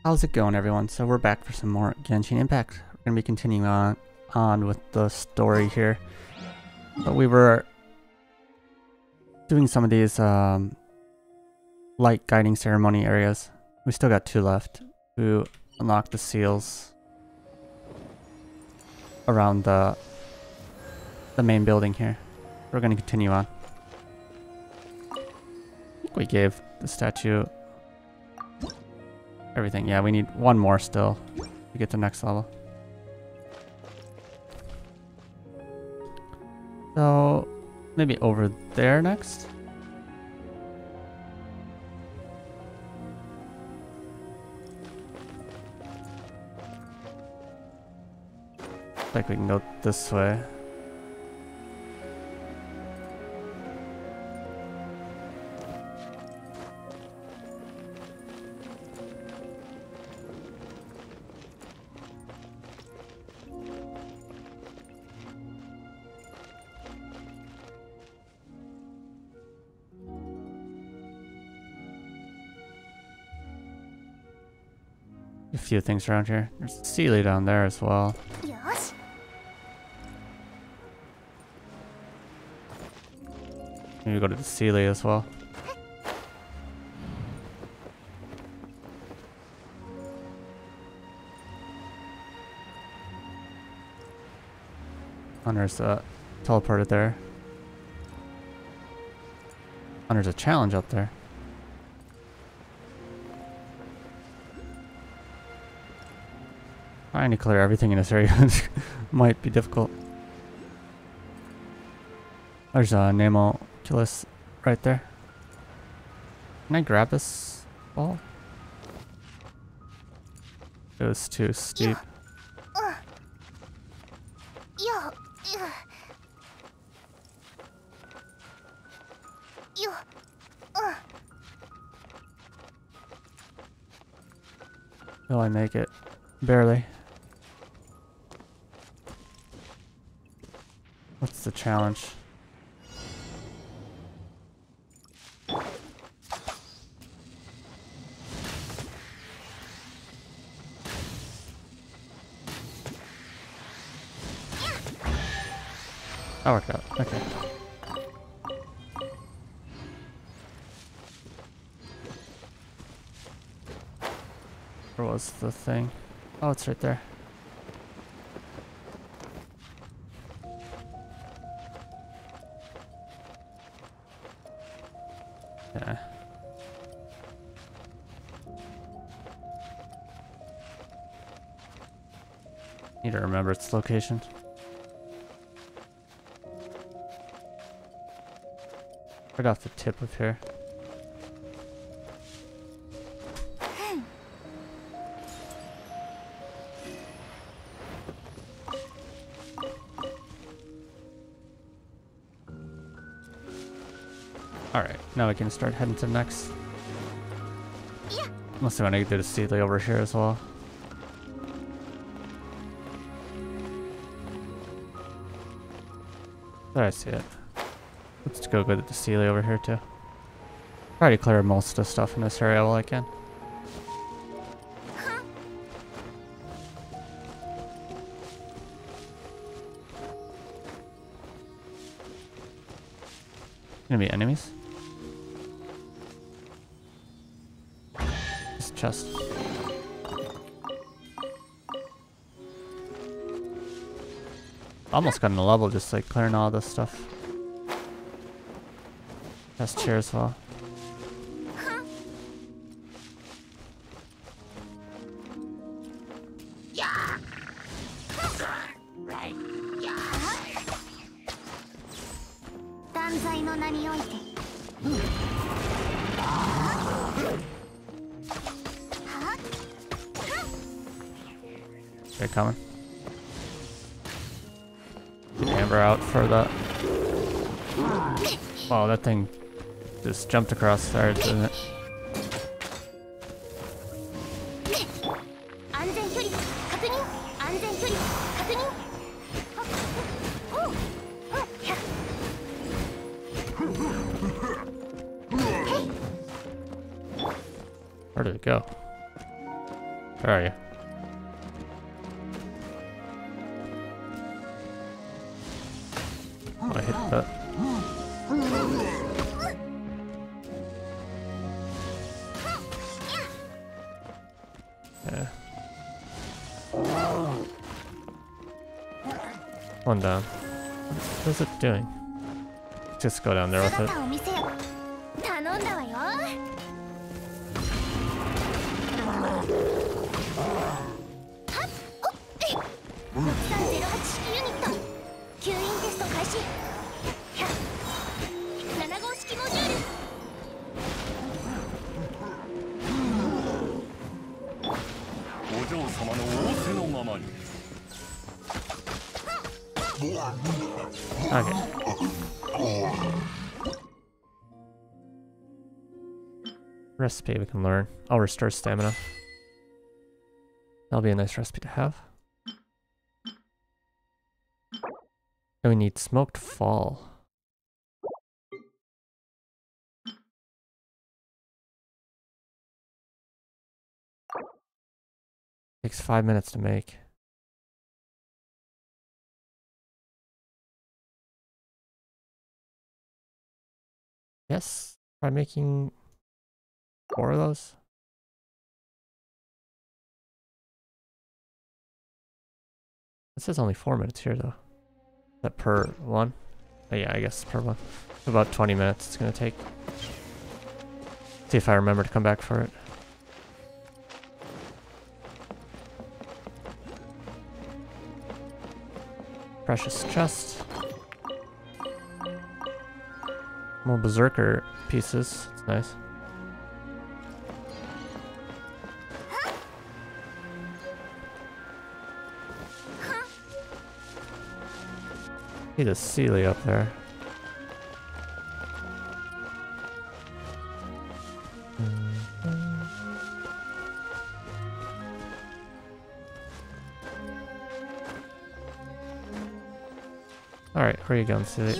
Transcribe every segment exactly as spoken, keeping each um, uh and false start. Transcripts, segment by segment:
How's it going, everyone? So we're back for some more Genshin Impact. We're going to be continuing on, on with the story here. But we were doing some of these um, light guiding ceremony areas. We still got two left to unlock the seals around the, the main building here. We're going to continue on. I think we gave the statue everything. Yeah, we need one more still to get to next level. So maybe over there next. Looks like we can go this way. A few things around here. There's Sealy down there as well. Maybe go to the Sealy as well. And there's a teleporter there. And there's a challenge up there. Trying to clear everything in this area might be difficult. There's a Nemoculus right there. Can I grab this ball? It was too steep. Will I make it? Barely. What's the challenge? That worked out. Okay. Where was the thing? Oh, it's right there. Yeah. Need to remember its location. Right off the tip of here. Alright, now we can start heading to the next. Unless I want to do the Sealy over here as well. There, I see it. Let's go go to the Sealy over here too. Try to clear most of the stuff in this area while I can. Gonna be enemies? This chest. Almost gotten a level just like clearing all this stuff. Chest chair as well. They're coming. Get Amber out for the. Wow, that thing just jumped across there, didn't it? Where did it go? Where are you? Oh, I hit that. Yeah. One down. What is it doing? Just go down there with it. Okay. Recipe we can learn. I'll restore stamina. That'll be a nice recipe to have. And we need smoked fall. Takes five minutes to make. Yes, try making four of those. It says only four minutes here though. Is that per one? Oh yeah, I guess per one. About twenty minutes it's gonna take. See if I remember to come back for it. Precious chest. More berserker pieces. It's nice. See the Sealy up there. Alright, where are you going, Sealy?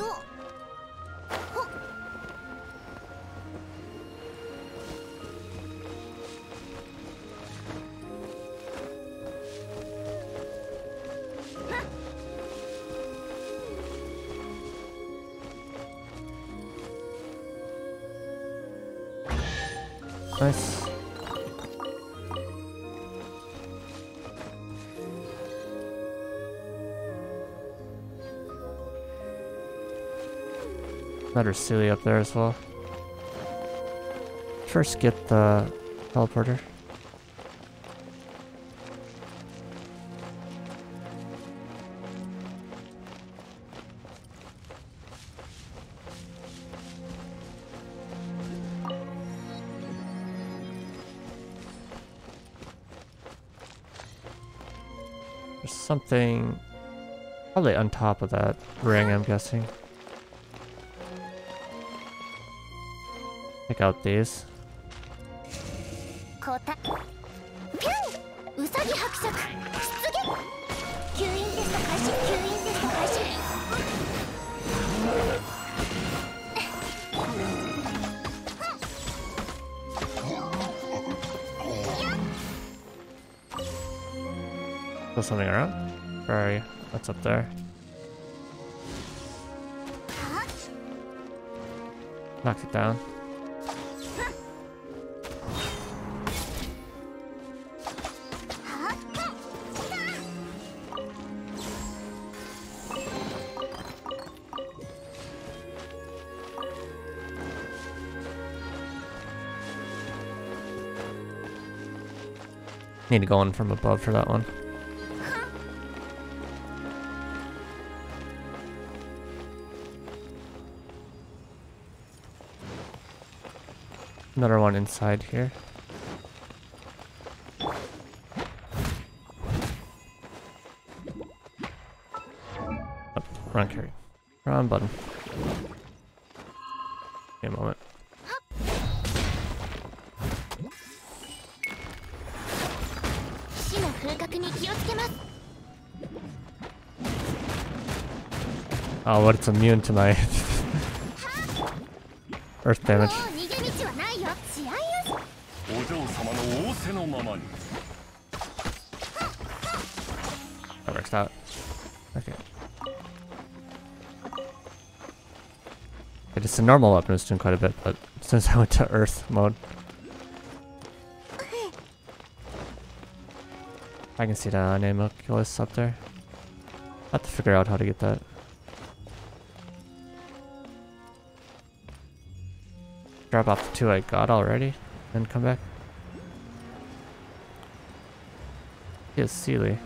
Nice. Another Sealy up there as well. First get the teleporter. There's something probably on top of that ring, I'm guessing. Check out these. Throw something around? Where are you? What's up there? Knock it down. Need to go in from above for that one. Another one inside here. Oh, wrong carry. Wrong button. Give me a moment. Oh, what? It's immune to my earth damage. just in normal weapon was doing quite a bit, but since I went to Earth mode, I can see the Anemoculus up there. I have to figure out how to get that. Drop off the two I got already, then come back. Yes, Sealy.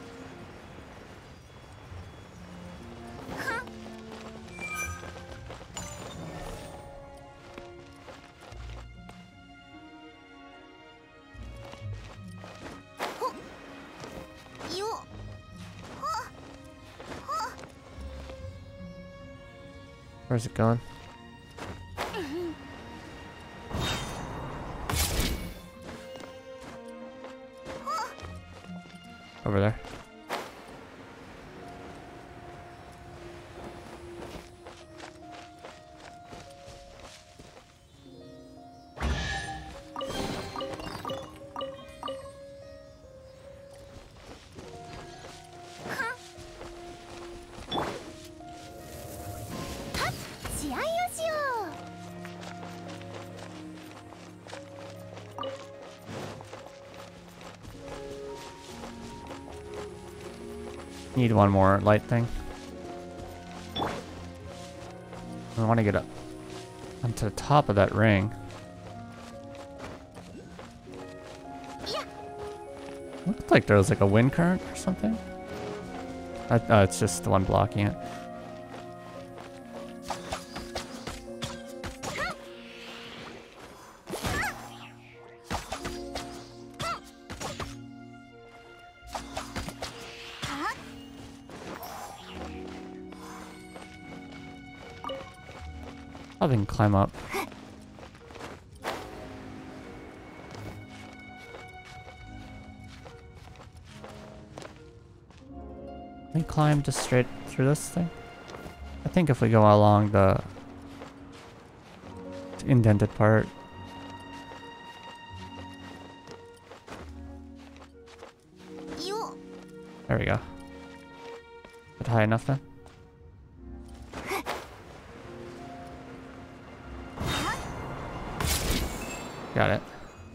Where's it going? Over there. Need one more light thing. I want to get up onto the top of that ring. Looked like there was like a wind current or something. I, oh, it's just the one blocking it. I can climb up. Can we climb just straight through this thing? I think if we go along the indented part. There we go. Is it high enough then? Got it.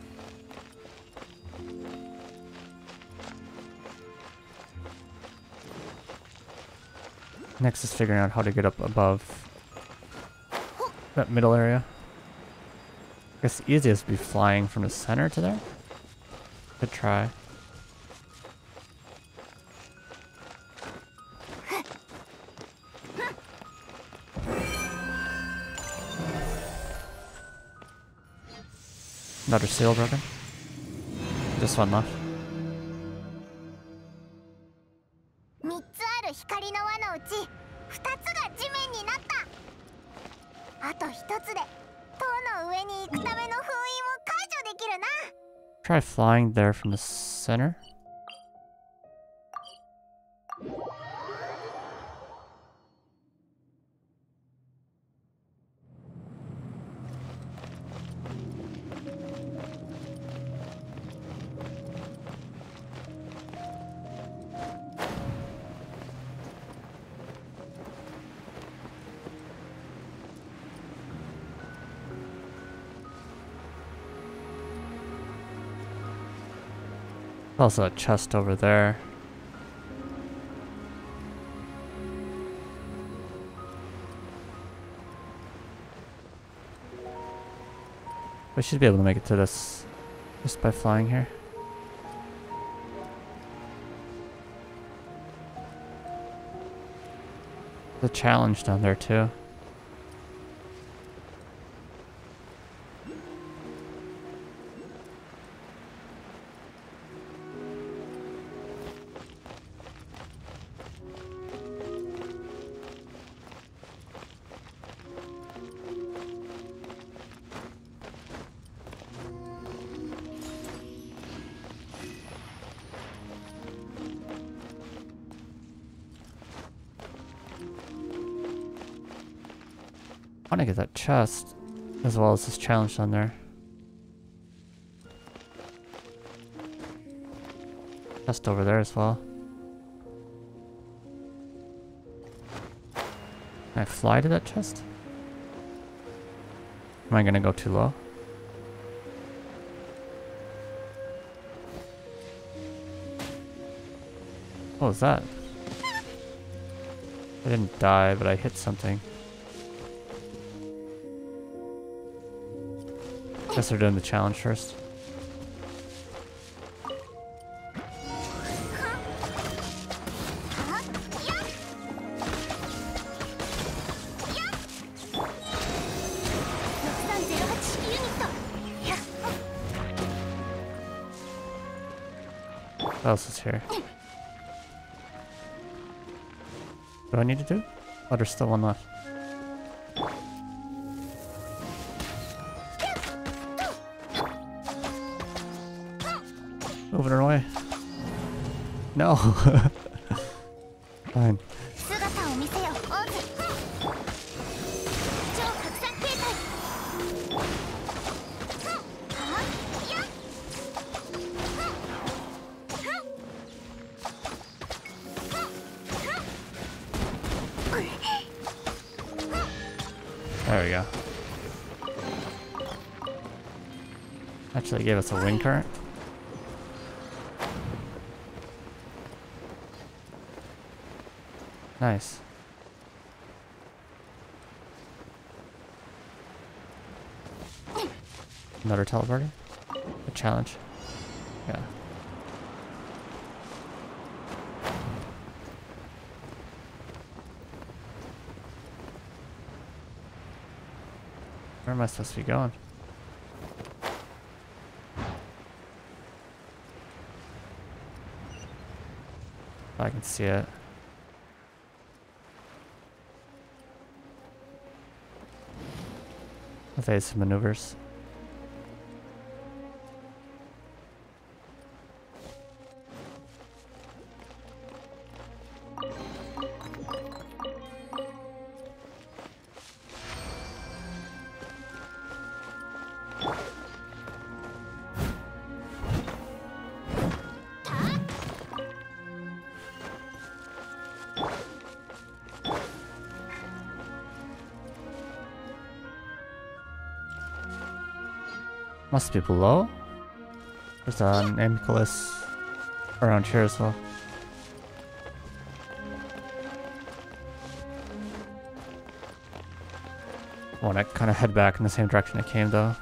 Next is figuring out how to get up above that middle area. I guess the easiest would be flying from the center to there. Could try. Another seal broken. Just one left. Try flying there from the center. Also a chest over there. We should be able to make it to this just by flying here. The challenge down there too. I want to get that chest as well as this challenge down there. Chest over there as well. Can I fly to that chest? Am I gonna go too low? What was that? I didn't die, but I hit something. Guess they're doing the challenge first. What else is here? What do I need to do? Oh, there's still one left. Moving her away. No. Fine. There we go. Actually gave us a wind current. Nice. Another teleporter? A challenge? Yeah. Where am I supposed to be going? I can see it. Evasive maneuvers. Must be below. There's an Amicalus around here as well. I want to kind of head back in the same direction I came though.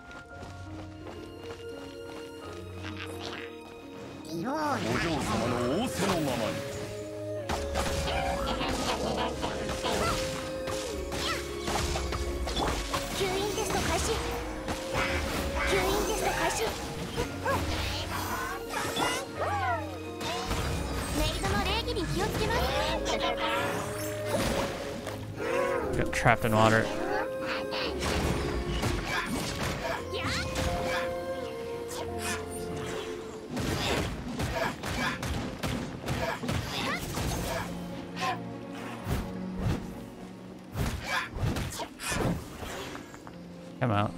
Got trapped in water. Come out.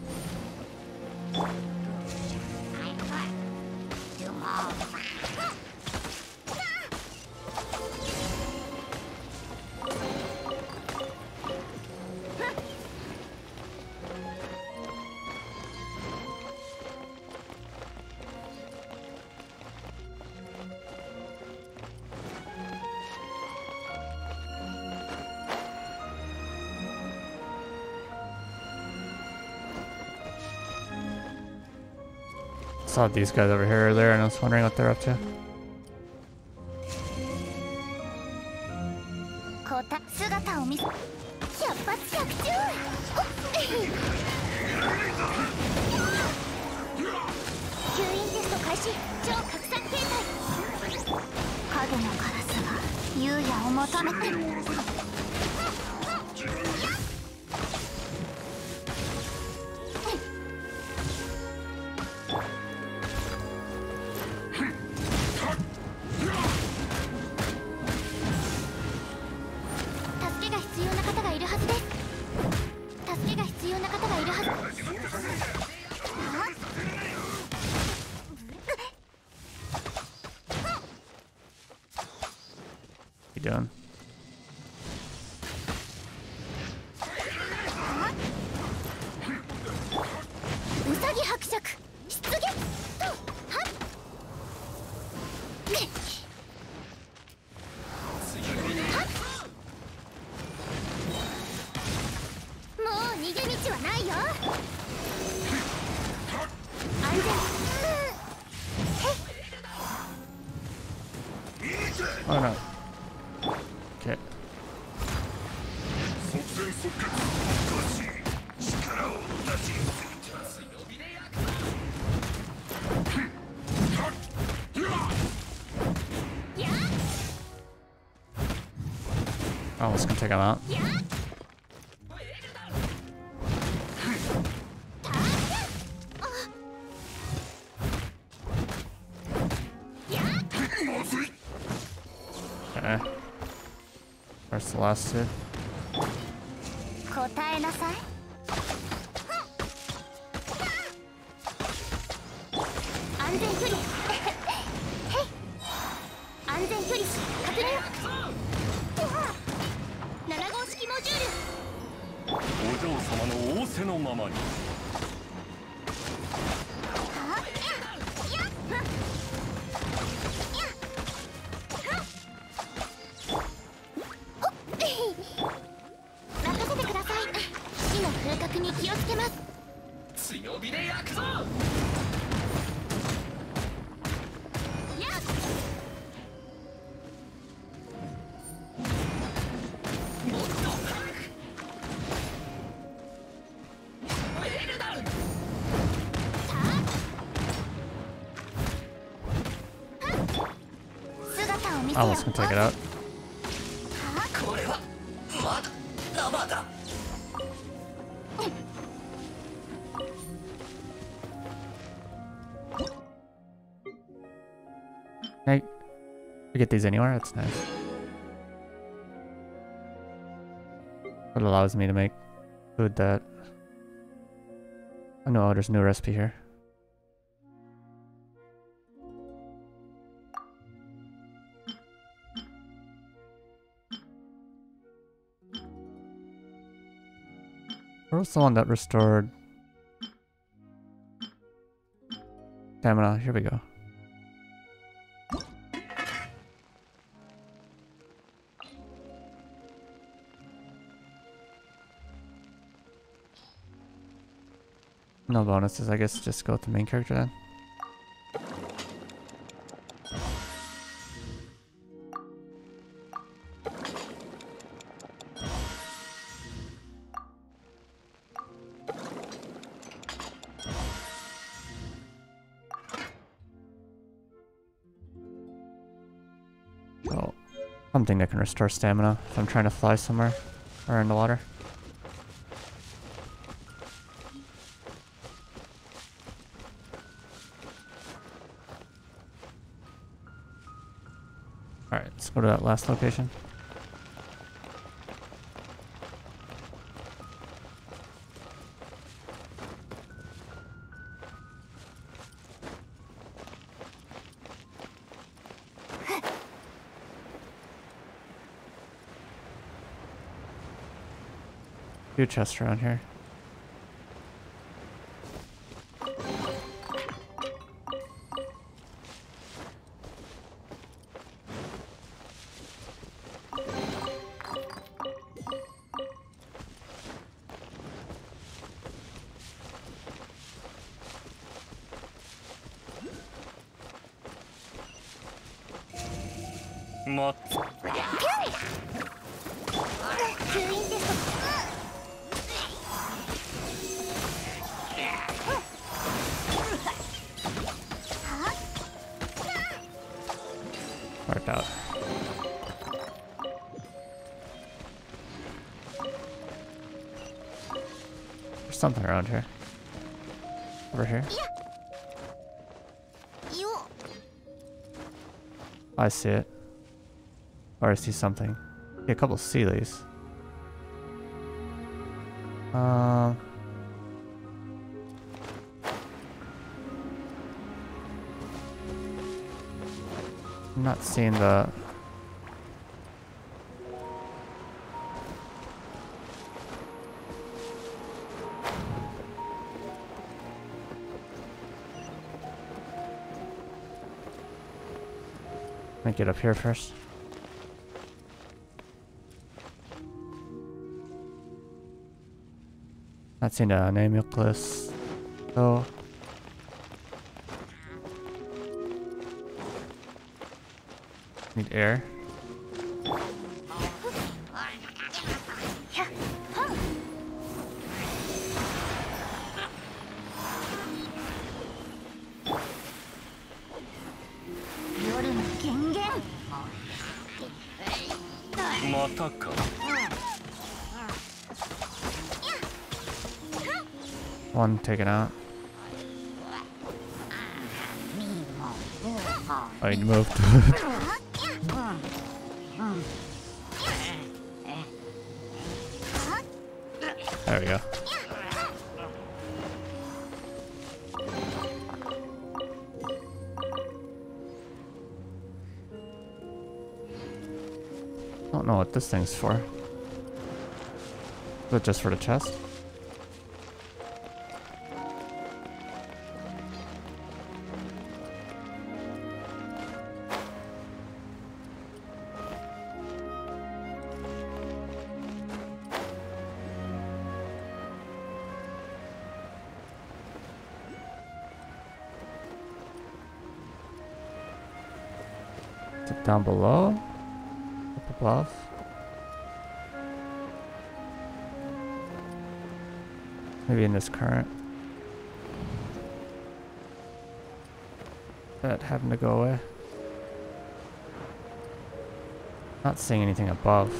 Saw these guys over here earlier and I was wondering what they're up to. What you doing? Oh no. Okay. Almost gonna take him out. Okay. Where's the last two? 答えなさい。安全距離。へい。安全距離確認。なな号式モジュール。 お嬢様の仰せのままに。 任せてください。火の風格に気をつけます。 強火で焼くぞ。 姿を見せよ。 Almost gonna take it out. これはまだ生だ。 Hey, we get these anywhere? That's nice. It allows me to make food that... I know there's a new recipe here. Where was the one that restored stamina? Here we go. No bonuses, I guess just go with the main character then. So, something that can restore stamina if I'm trying to fly somewhere or in the water. Alright, let's go to that last location. Few chests around here. ま吸引テスト。 Worked out. There's something around here. Over here. よ。 I see it. Or I see something. Yeah, a couple of Sealies. Um. I'm not seeing the... Might get up here first. Not seen a Namuclus. So need air. One taken out. Oh, he moved. There we go. I don't know what this thing's for. Is it just for the chest? Is it down below? Up above? Maybe in this current. That having to go away. Not seeing anything above.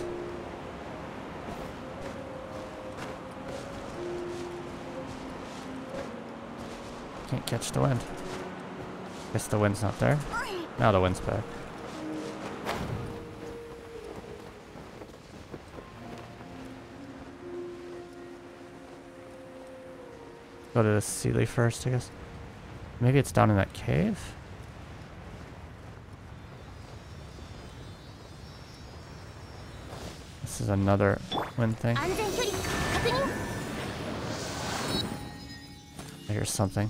Can't catch the wind. Guess the wind's not there. Now the wind's back. Go to the Sealy first, I guess. Maybe it's down in that cave? This is another wind thing. I hear something.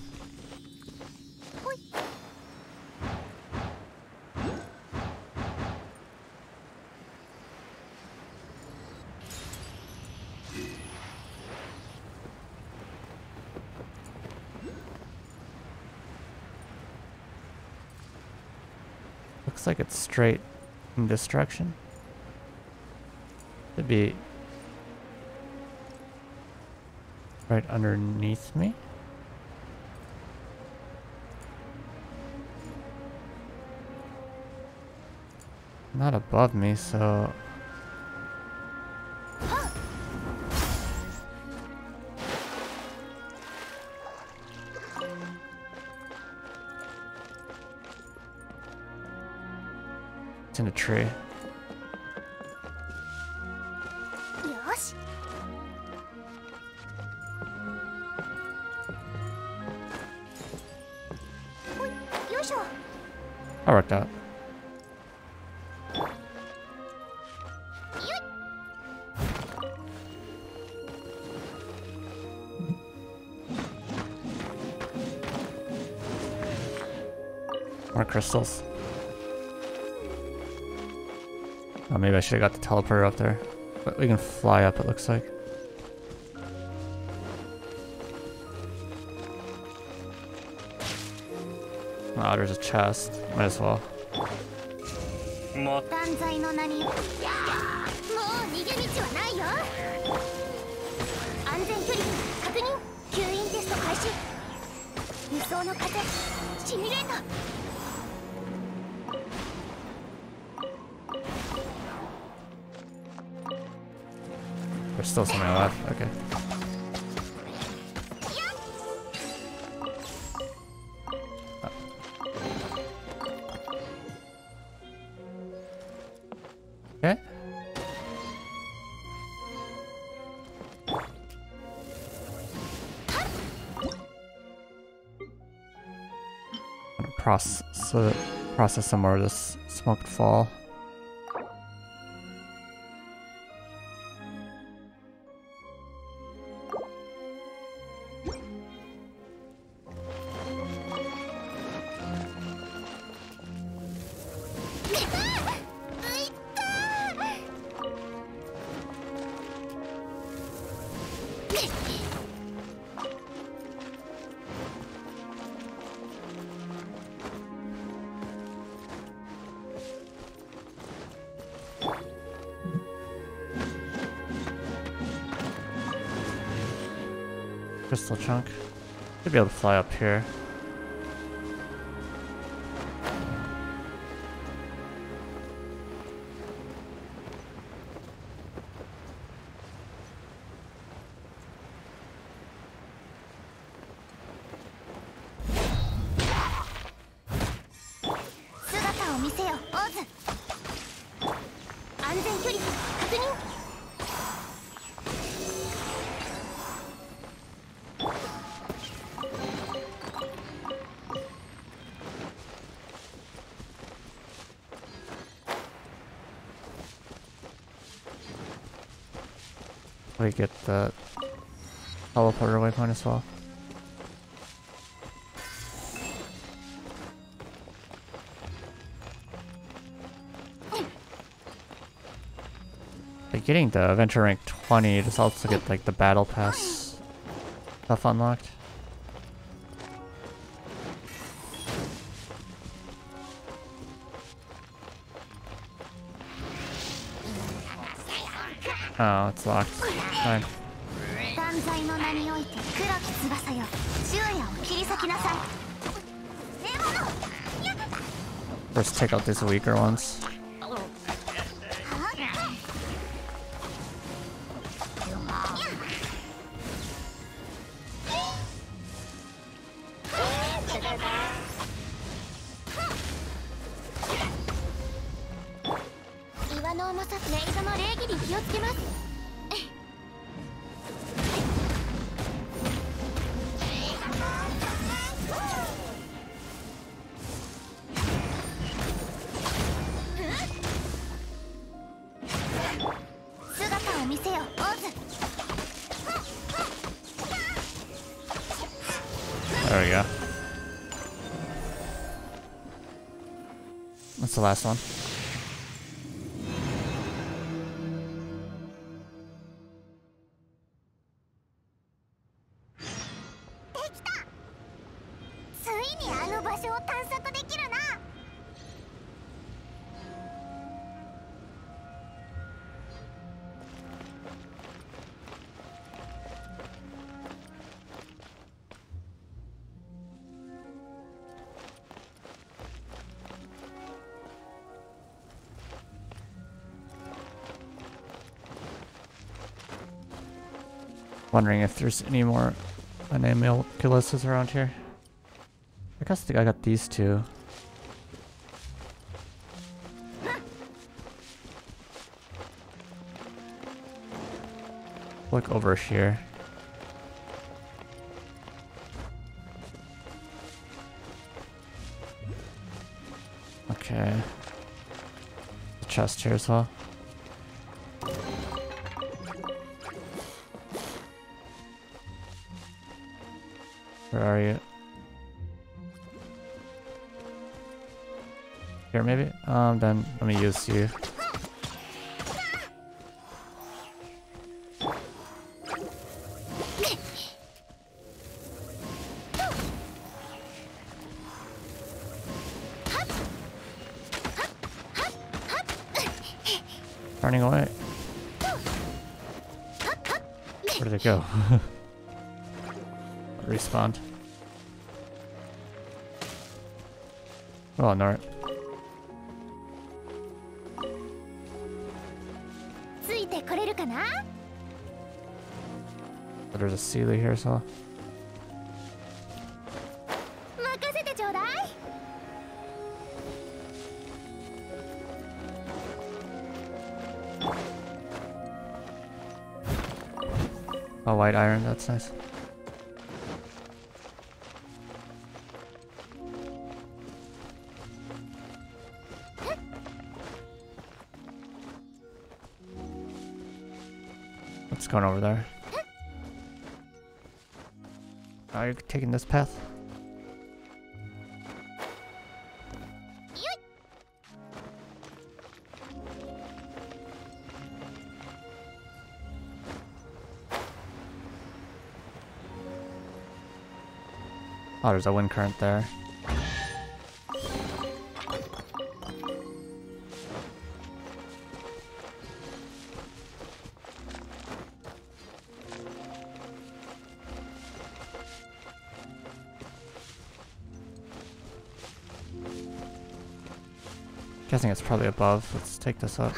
Looks like it's straight in this direction. Could be right underneath me. Not above me, so it's in a tree. That worked out. More crystals. Oh, maybe I should have got the teleporter up there. But we can fly up, it looks like. Oh, there's a chest. Might as well. There's still something left. Okay. Okay. I'm gonna process uh, process some more of this smoked fall. Crystal chunk. Should be able to fly up here. We get the teleporter waypoint as well. Like getting the adventure rank twenty, just also get like the battle pass stuff unlocked. Oh, it's locked. Fine. First take out these weaker ones. There we go. That's the last one. Wondering if there's any more Animalculouses around here. I guess I think I got these two. Look over here. Okay. The chest here as well. Where are you? Here maybe? Um, then let me use you. Running away. Where did it go? Respawned. Oh, no. There's a Sealy here as well. Oh, white iron, that's nice. What's going over there? Are you taking this path? Oh, there's a wind current there. Guessing it's probably above. Let's take this up.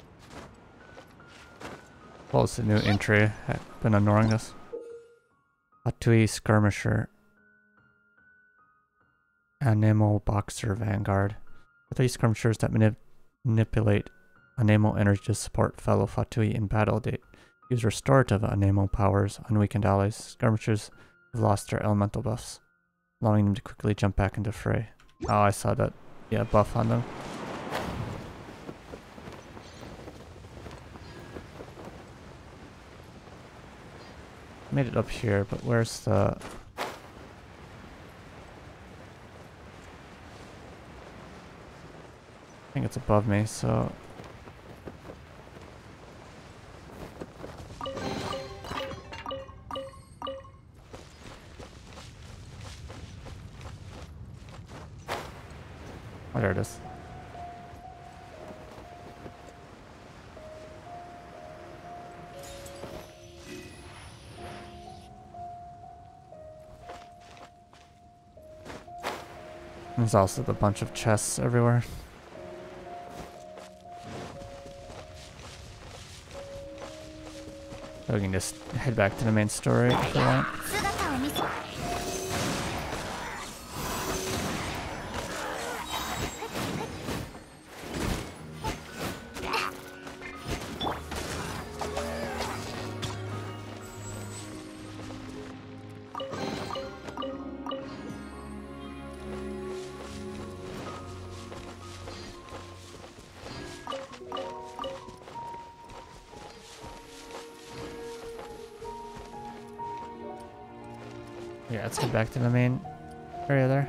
What was the new entry? I've been ignoring this. Fatui Skirmisher. Anemo Boxer Vanguard. Fatui skirmishers that manip manipulate Anemo energy to support fellow Fatui in battle. They use restorative Anemo powers on weakened allies. Skirmishers have lost their elemental buffs, allowing them to quickly jump back into fray. Oh, I saw that. Yeah, buff on them. Made it up here, but where's the... I think it's above me, so... Oh, there it is. There's also a bunch of chests everywhere. So we can just head back to the main story if we want. Yeah, let's get back to the main area there.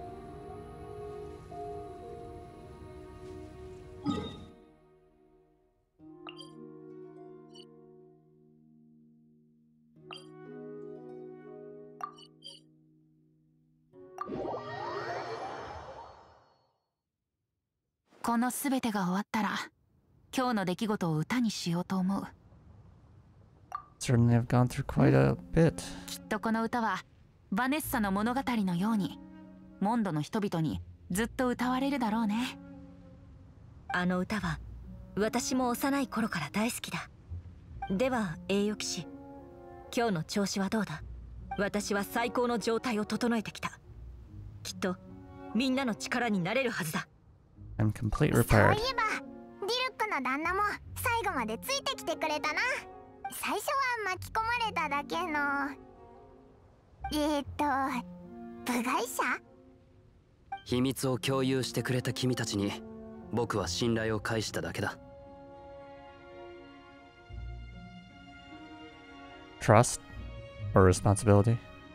「このすべてが終わったら、今日の出来事を歌にしようと思う。 Certainly have gone through quite a bit. きっとこの歌はバネッサの物語のようにモンドの人々にずっと歌われるだろうね。 あの歌は私も幼い頃から大好きだ。では栄誉騎士、今日の調子はどうだ？私は最高の状態を整えてきた。きっとみんなの力になれるはずだ。 I'm complete そうい repaired. えばディルックの旦那も最後までついてきてくれたな。最初は巻き込まれただけのえー、っと部外者。 秘密を共有してくれた君たちに僕は信頼を返しただけだ。 Trust or responsibility?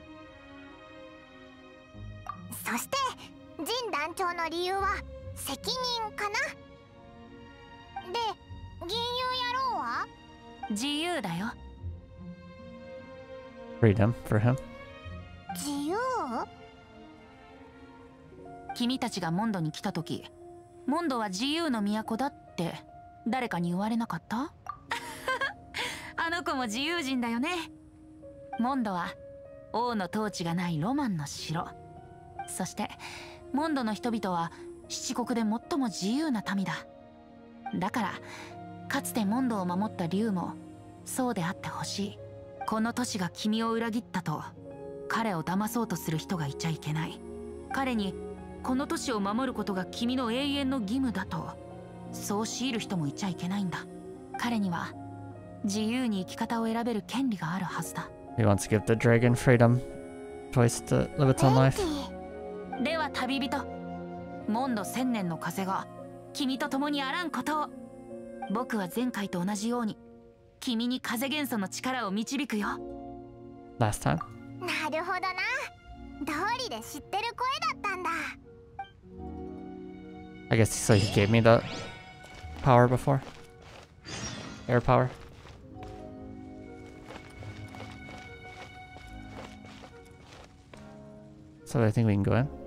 そしてジン団長の理由は責任かな。で銀融野郎は自由だよ。 Freedom for him. 自由？ 君たちがモンドに来た時、モンドは自由の都だって誰かに言われなかった？あの子も自由人だよね。モンドは王の統治がないロマンの城。そしてモンドの人々は七国で最も自由な民だ。だからかつてモンドを守った竜もそうであってほしい。この都市が君を裏切ったと彼を騙そうとする人がいちゃいけない。彼にこの都市を守ることが君の永遠の義務だとそう強いる人もいちゃいけないんだ。彼には自由に生き方を選べる権利があるはずだ。 He wants to give the dragon freedom, choice to live its own life. では旅人、モンド千年の風が君と共にあらんことを。僕は前回と同じように君に風元素の力を導くよ。 Last time. なるほどな。道理で知ってる声だったんだ。 I guess so. He gave me the power before. Air power. So I think we can go in.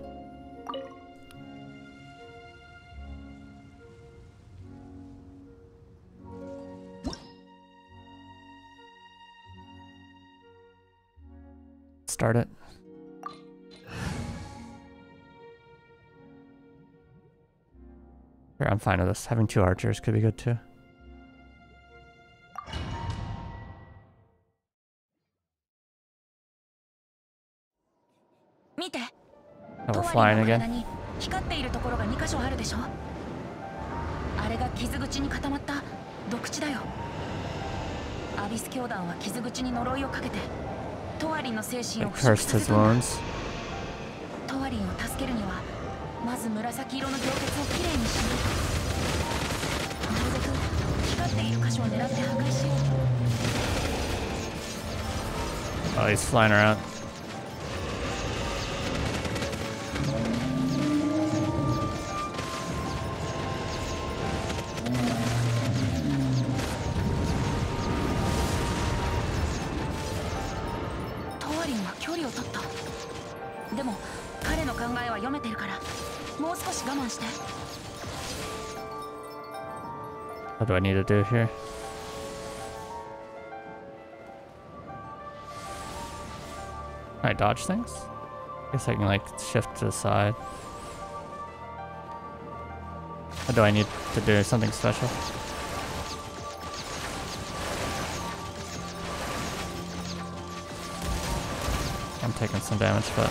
Start it. Here, I'm fine with this. Having two archers could be good too. Oh, we're flying again. 光っているところがに箇所あるでしょ。あれが傷口に固まった毒地だよ。アビス教団は傷口に呪いをかけてトワリンの精神を腐食させたんだ。トワリンを助けるにはまず紫色の凝結をきれいにしないと。なるべく光っている箇所を狙って破壊しよう。 Oh, he's flying around. What do I need to do here? Can I dodge things? I guess I can like shift to the side. Or do I need to do something special? I'm taking some damage, but...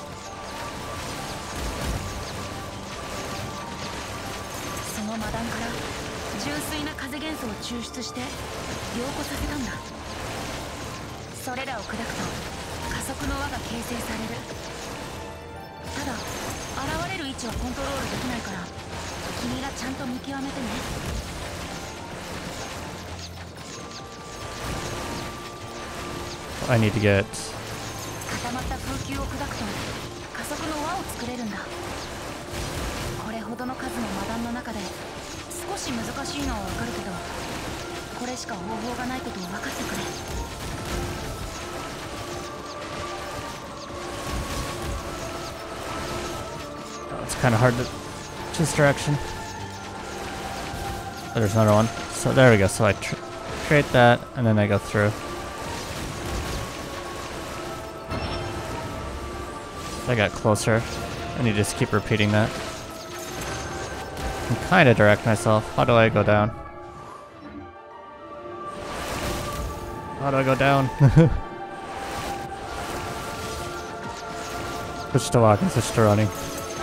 I need to get... 固まった空気を砕くと加速の輪を作れるんだ。これほどの数の魔弾の中で少し難しいのはわかるけど、これしか方法がないことを分かってくれ。 It's kind of hard to choose direction. Oh, there's another one. So there we go. So I tr create that, and then I go through. I got closer. I need to just keep repeating that. I can kind of direct myself. How do I go down? How do I go down? Switch to walking, switch to running.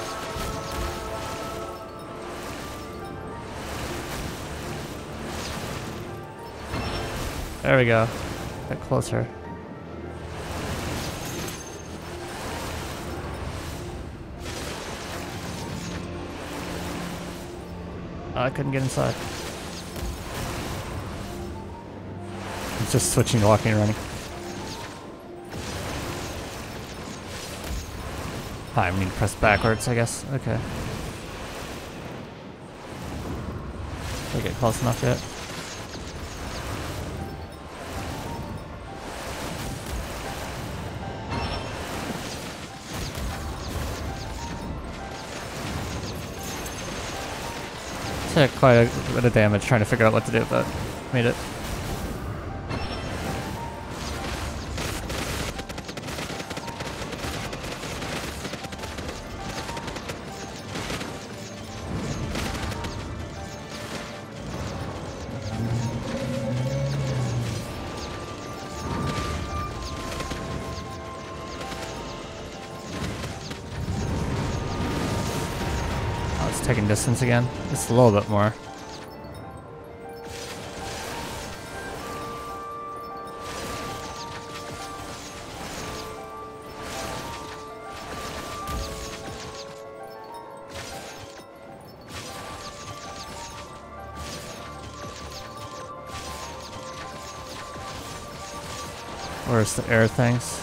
There we go. Get closer. Oh, I couldn't get inside. It's just switching to walking and running. I need to press backwards, I guess. Okay. Did I get close enough yet? Took quite a bit of damage trying to figure out what to do, but made it. Taking distance again. Just a little bit more. Where's the air things?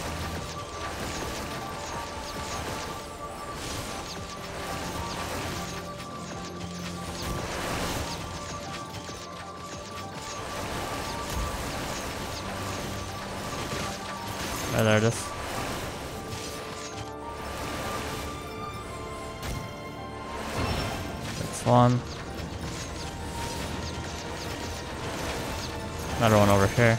Oh, there it is. That's one. Another one over here.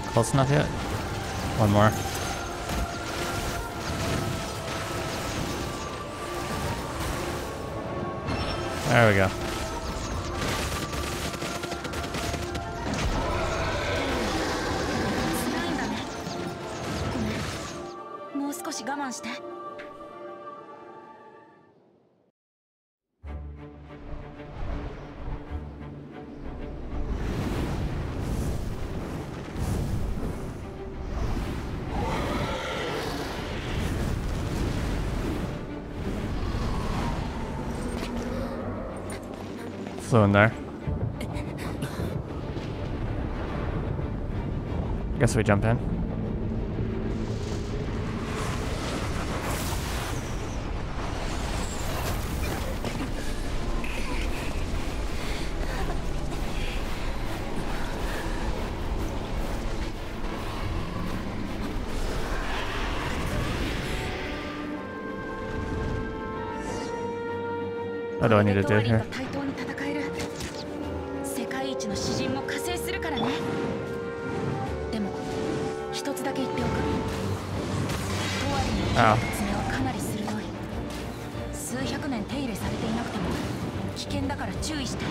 close enough yet? One more. There we go. 辛いんだね。ごめん。もう少し我慢して。 Flew in there. Guess we jump in. What do I need to do here? 対等に戦える。世界一の詩人も加勢するからね。でも一つだけ言っておく。トワリのああ爪はかなり鋭い。数百年手入れされていなくても危険だから注意して。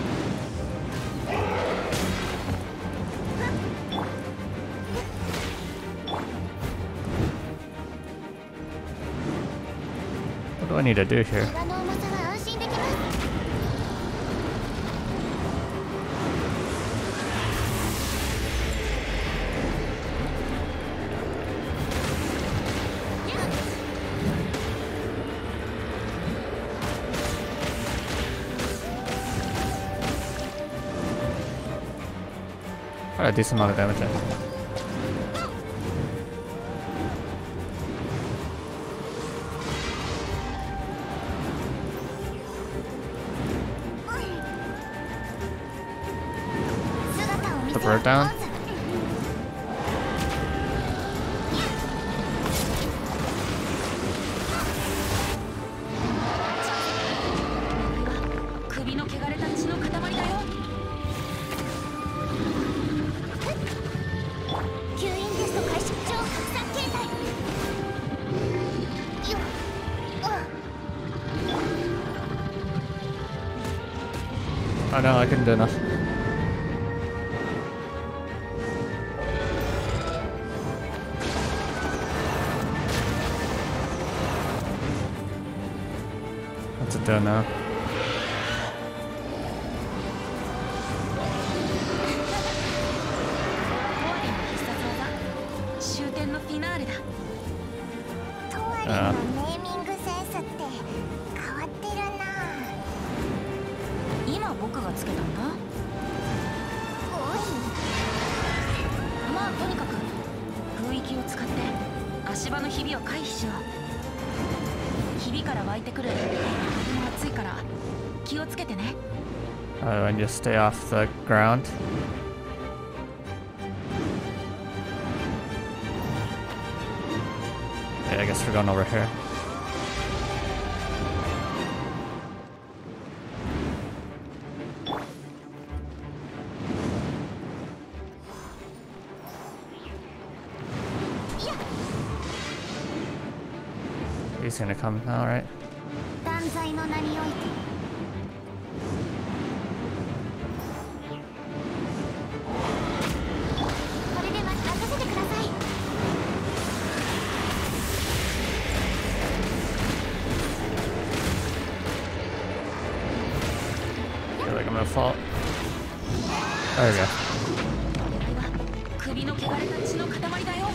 What do I need to do here? 岩の重さは安心できます。 Quite a decent amount of damage in. The bird down. Oh no, I couldn't do enough. What's it do now? 終点のフィナーレだ。 トワリのネーミングセンスって変わってるな。 今僕がつけたんだ。 おい、 まあとにかく雰囲気を使って足場のひびを回避しよう。ひびから湧いてくるとても熱いから気をつけてね。 Oh, I need to stay off the ground. Yeah, I guess we're going over here. He's gonna come now, right? 断罪の名において。これで任せてください。 I feel like I'm gonna fall. There we go. 首の汚れた血の塊だよ。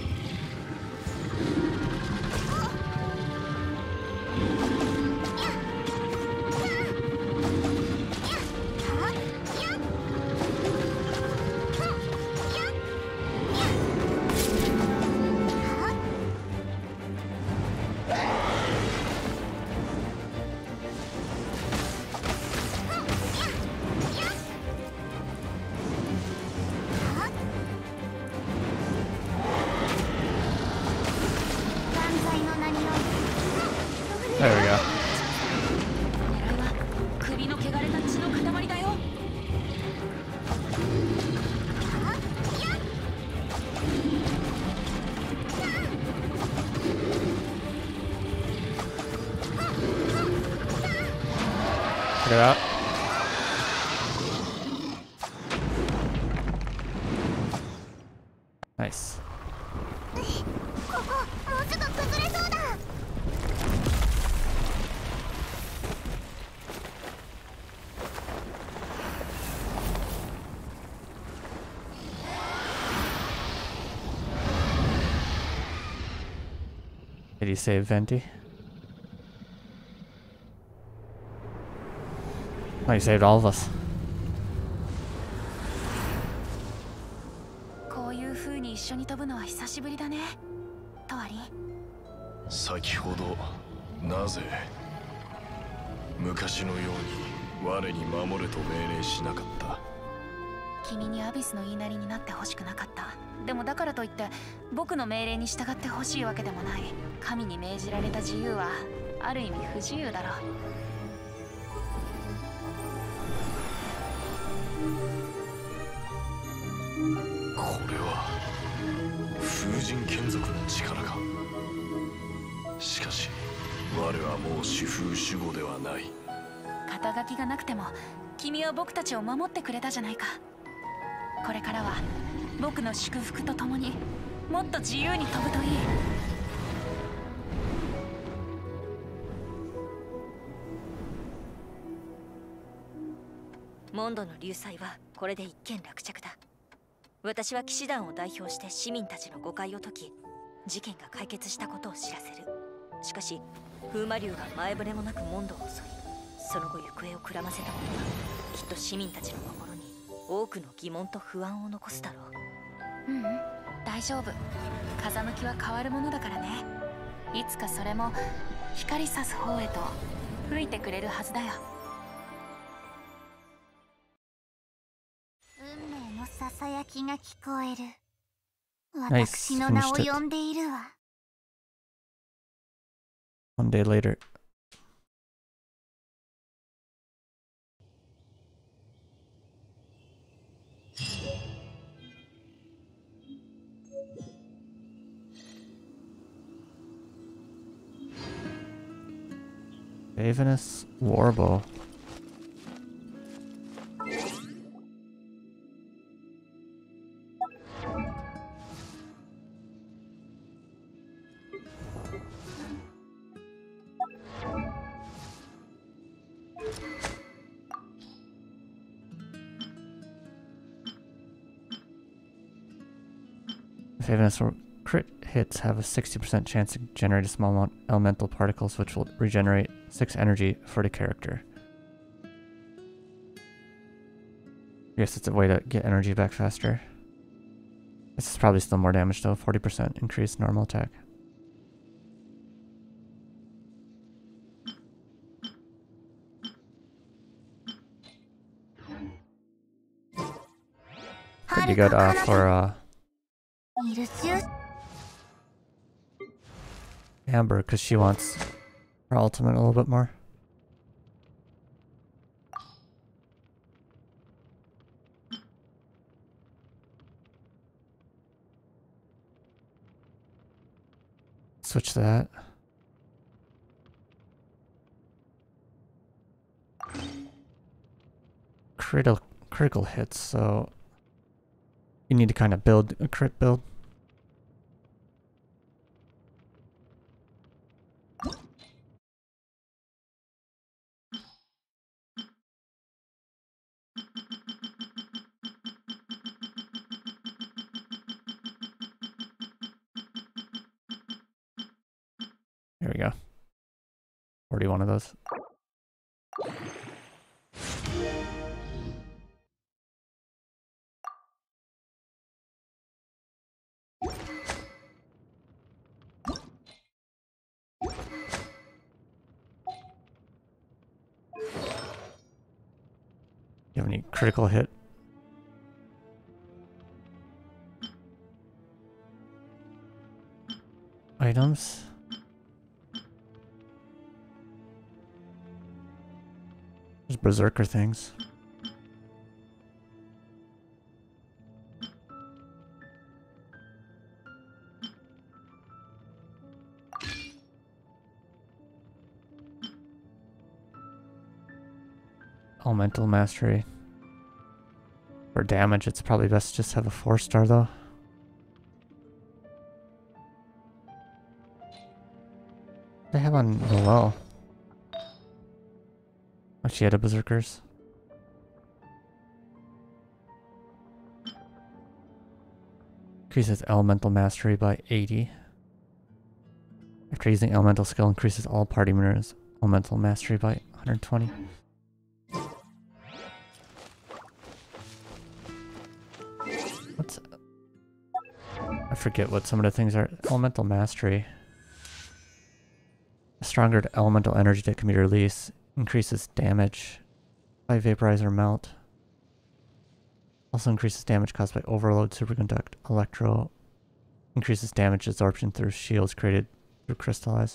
There we go. 狙いは首の汚れた血の塊だよ。 Check it out. Nice. ここもうすぐ崩れそうだ。 Did he save Venti? Oh, he saved all of us. こういう風に一緒に飛ぶのは久しぶりだね。トワリン。 先ほどなぜ昔のように我に守れと命令しなかった？ 君にアビスの言いなりになってほしくなかった。でもだからといって僕の命令に従ってほしいわけでもない。神に命じられた自由はある意味不自由だろう。 これは風神眷属の力か。しかし我はもう主風守護ではない。 肩書きがなくても君は僕たちを守ってくれたじゃないか。これからは僕の祝福とともにもっと自由に飛ぶといい。 モンドの流祭はこれで一件落着だ。私は騎士団を代表して市民たちの誤解を解き、事件が解決したことを知らせる。しかし風魔竜が前触れもなくモンドを襲い、その後行方をくらませたことはきっと市民たちの心に多くの疑問と不安を残すだろう。 ううん、大丈夫。風向きは変わるものだからね。いつかそれも光さす方へと吹いてくれるはずだよ。 運命のささやきが聞こえる。 Nice. 私の名を Finished it. 呼んでいるわ。 One day later. Avenus Warbow. If Avenus or crit hits have a sixty percent chance to generate a small amount of elemental particles which will regenerate six energy for the character. I guess it's a way to get energy back faster. This is probably still more damage though, forty percent increased normal attack. Pretty good uh, for uh, Amber, because she wants her ultimate a little bit more. Switch that. Critical, critical hits, so you need to kind of build a crit build. There we go. forty-one of those. You have any critical hit? Items? There's berserker things. elemental mastery. For damage, it's probably best to just have a four star though. They have on Noelle. Oh, she had a Berserkers. Increases elemental mastery by eighty. After using elemental skill, increases all party members' elemental mastery by one hundred twenty. What's... I forget what some of the things are. Elemental mastery. A stronger elemental energy that can be released increases damage by vaporize or melt. Also increases damage caused by overload, superconduct, electro. Increases damage absorption through shields created through crystallize.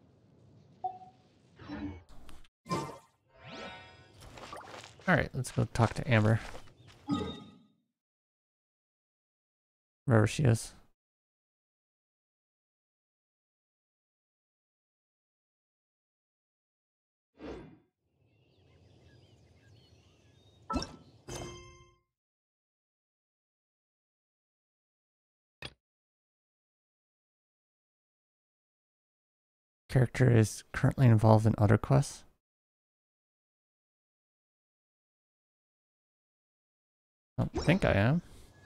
Alright, let's go talk to Amber. Wherever she is. Character is currently involved in other quests. I don't think I am.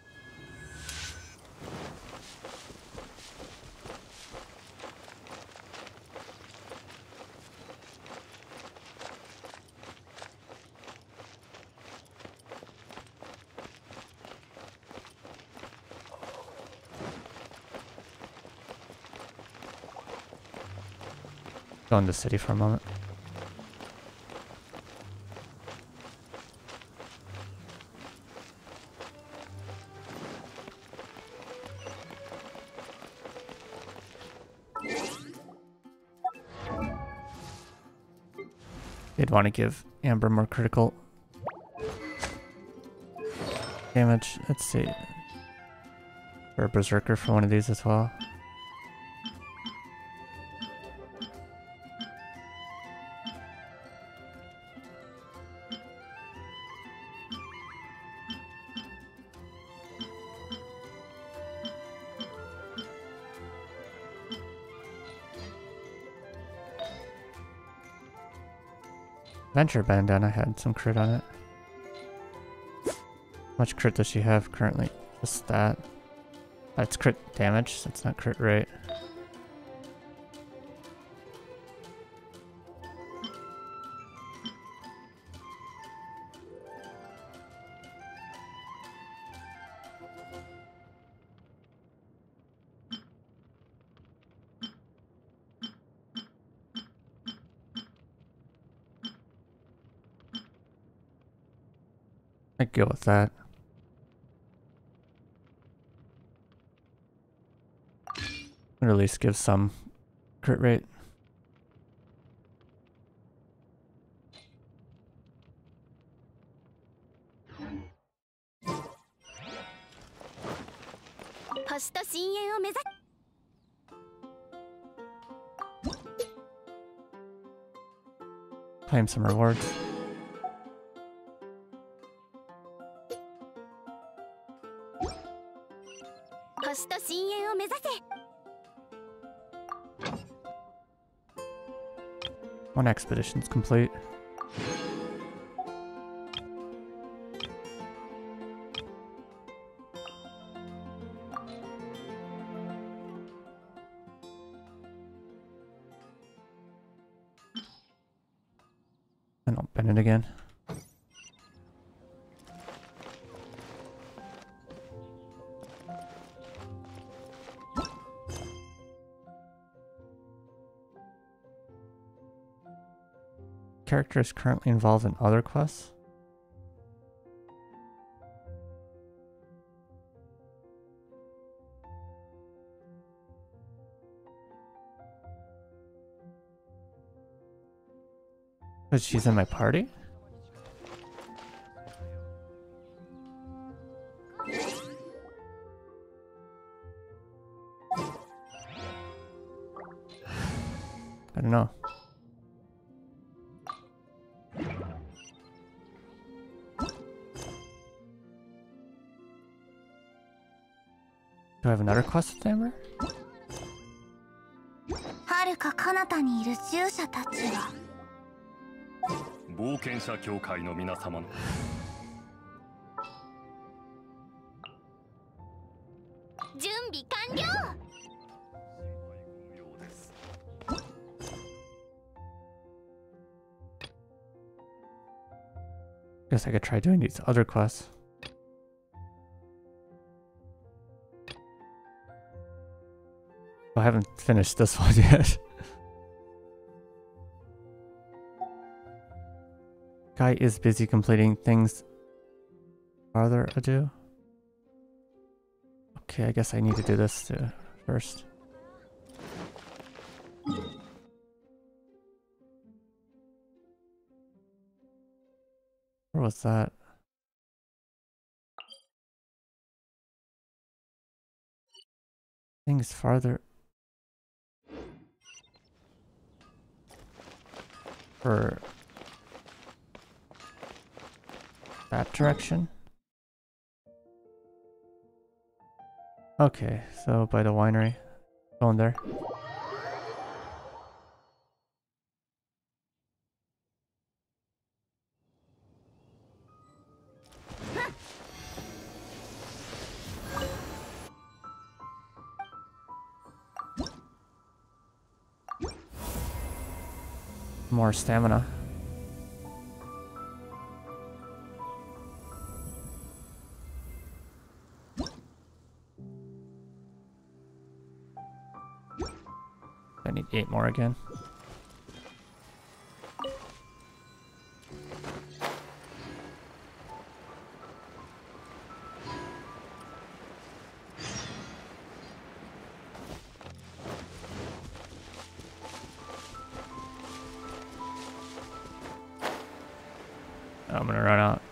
Go in the city for a moment. They'd want to give Amber more critical damage. Let's see. For a Berserker for one of these as well. Venture Bandana had some crit on it. How much crit does she have currently? Just that. That's crit damage, so it's not crit rate. I'd go with that. Or at least give some crit rate. Claim some rewards. One expedition's complete. And I'll bend it again. Character is currently involved in other quests. But she's in my party? I don't know. Do I have another quest with Amber? 遥か彼方にいる従者たちは冒険者協会の皆様の準備完了。 Guess I could try doing these other quests. I haven't finished this one yet. Guy is busy completing things. Farther ado. Okay, I guess I need to do this too first. Where was that? Things farther. For that direction. Okay, so by the winery. Going there. More stamina. I need eight more again. I'm gonna run out.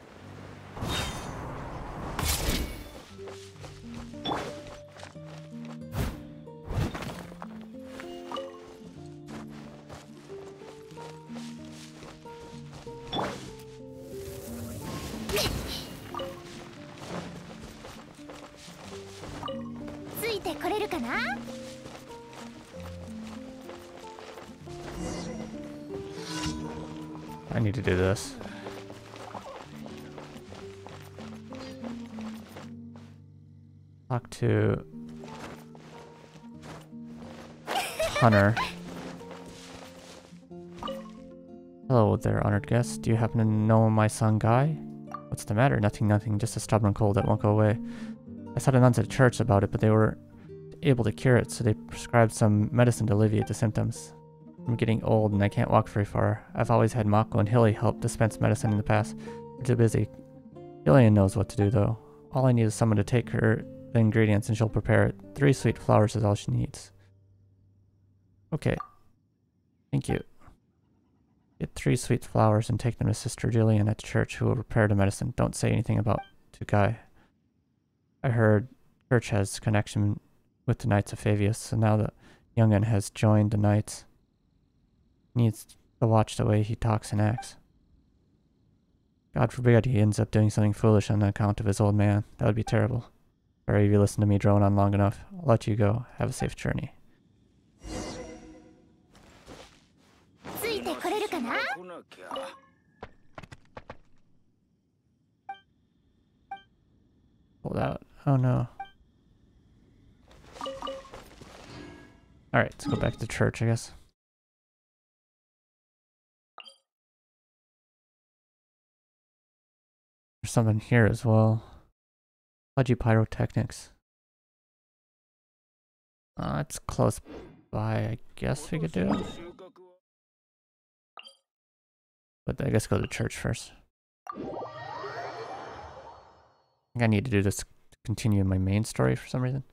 I need to do this. Talk to Hunter. Hello there, honored guest. Do you happen to know my son Guy? What's the matter? Nothing, nothing. Just a stubborn cold that won't go away. I saw the nuns at church about it, but they were able to cure it, so they prescribed some medicine to alleviate the symptoms. I'm getting old and I can't walk very far. I've always had Mako and Hilly help dispense medicine in the past. They're too busy. Gillian knows what to do though. All I need is someone to take her the ingredients and she'll prepare it. Three sweet flowers is all she needs. Okay. Thank you. Get three sweet flowers and take them to Sister Gillian at the church, who will prepare the medicine. Don't say anything about to Guy. I heard church has connection with the Knights of Favius, so now that young'un has joined the Knights, needs to watch the way he talks and acts. God forbid he ends up doing something foolish on account of his old man. That would be terrible. Sorry if you listened to me drone on long enough. I'll let you go. Have a safe journey. Hold out. Oh no. Alright, let's go back to church, I guess. There's something here as well. Pudgy Pyrotechnics. Uh, it's close by, I guess we could do it. But I guess go to church first. I think I need to do this to continue my main story for some reason.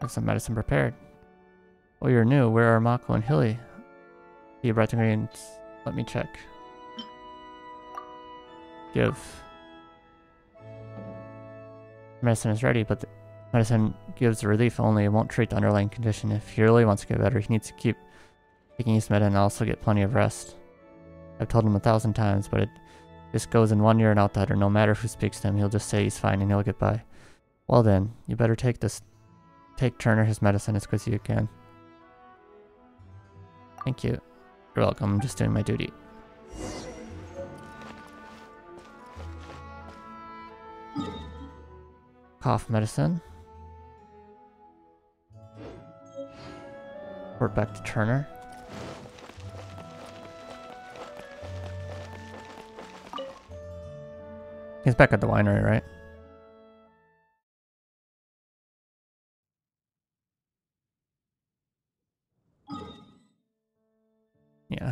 Have some medicine prepared. Oh, you're new. Where are Mako and Hilly? You bright ingredients. Let me check. Give. Medicine is ready, but the medicine gives relief only. It won't treat the underlying condition. If he really wants to get better, he needs to keep taking his medicine and also get plenty of rest. I've told him a thousand times, but it just goes in one ear and out the other. No matter who speaks to him, he'll just say he's fine and he'll get by. Well then, you better take this, take Turner his medicine as quick as you can. Thank you. You're welcome. I'm just doing my duty. Cough medicine. Report back to Turner. He's back at the winery, right? Yeah.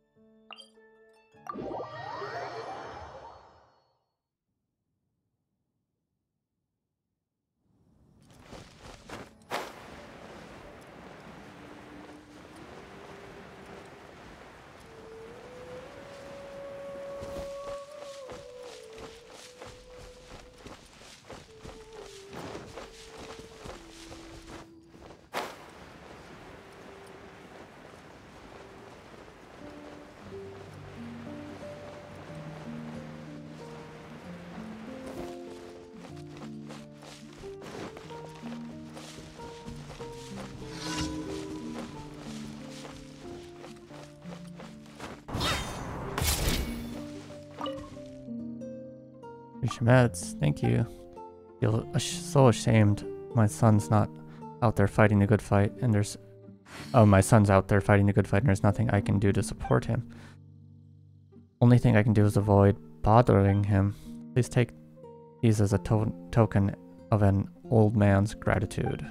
Here's your meds. Thank you. I feel so ashamed. My son's not out there fighting the good fight, and there's... Oh, my son's out there fighting the good fight, and there's nothing I can do to support him. Only thing I can do is avoid bothering him. Please take these as a to token of an old man's gratitude.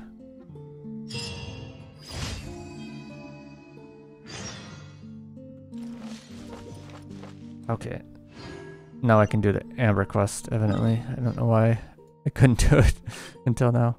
Okay. Now I can do the Amber quest, evidently. I don't know why I couldn't do it until now.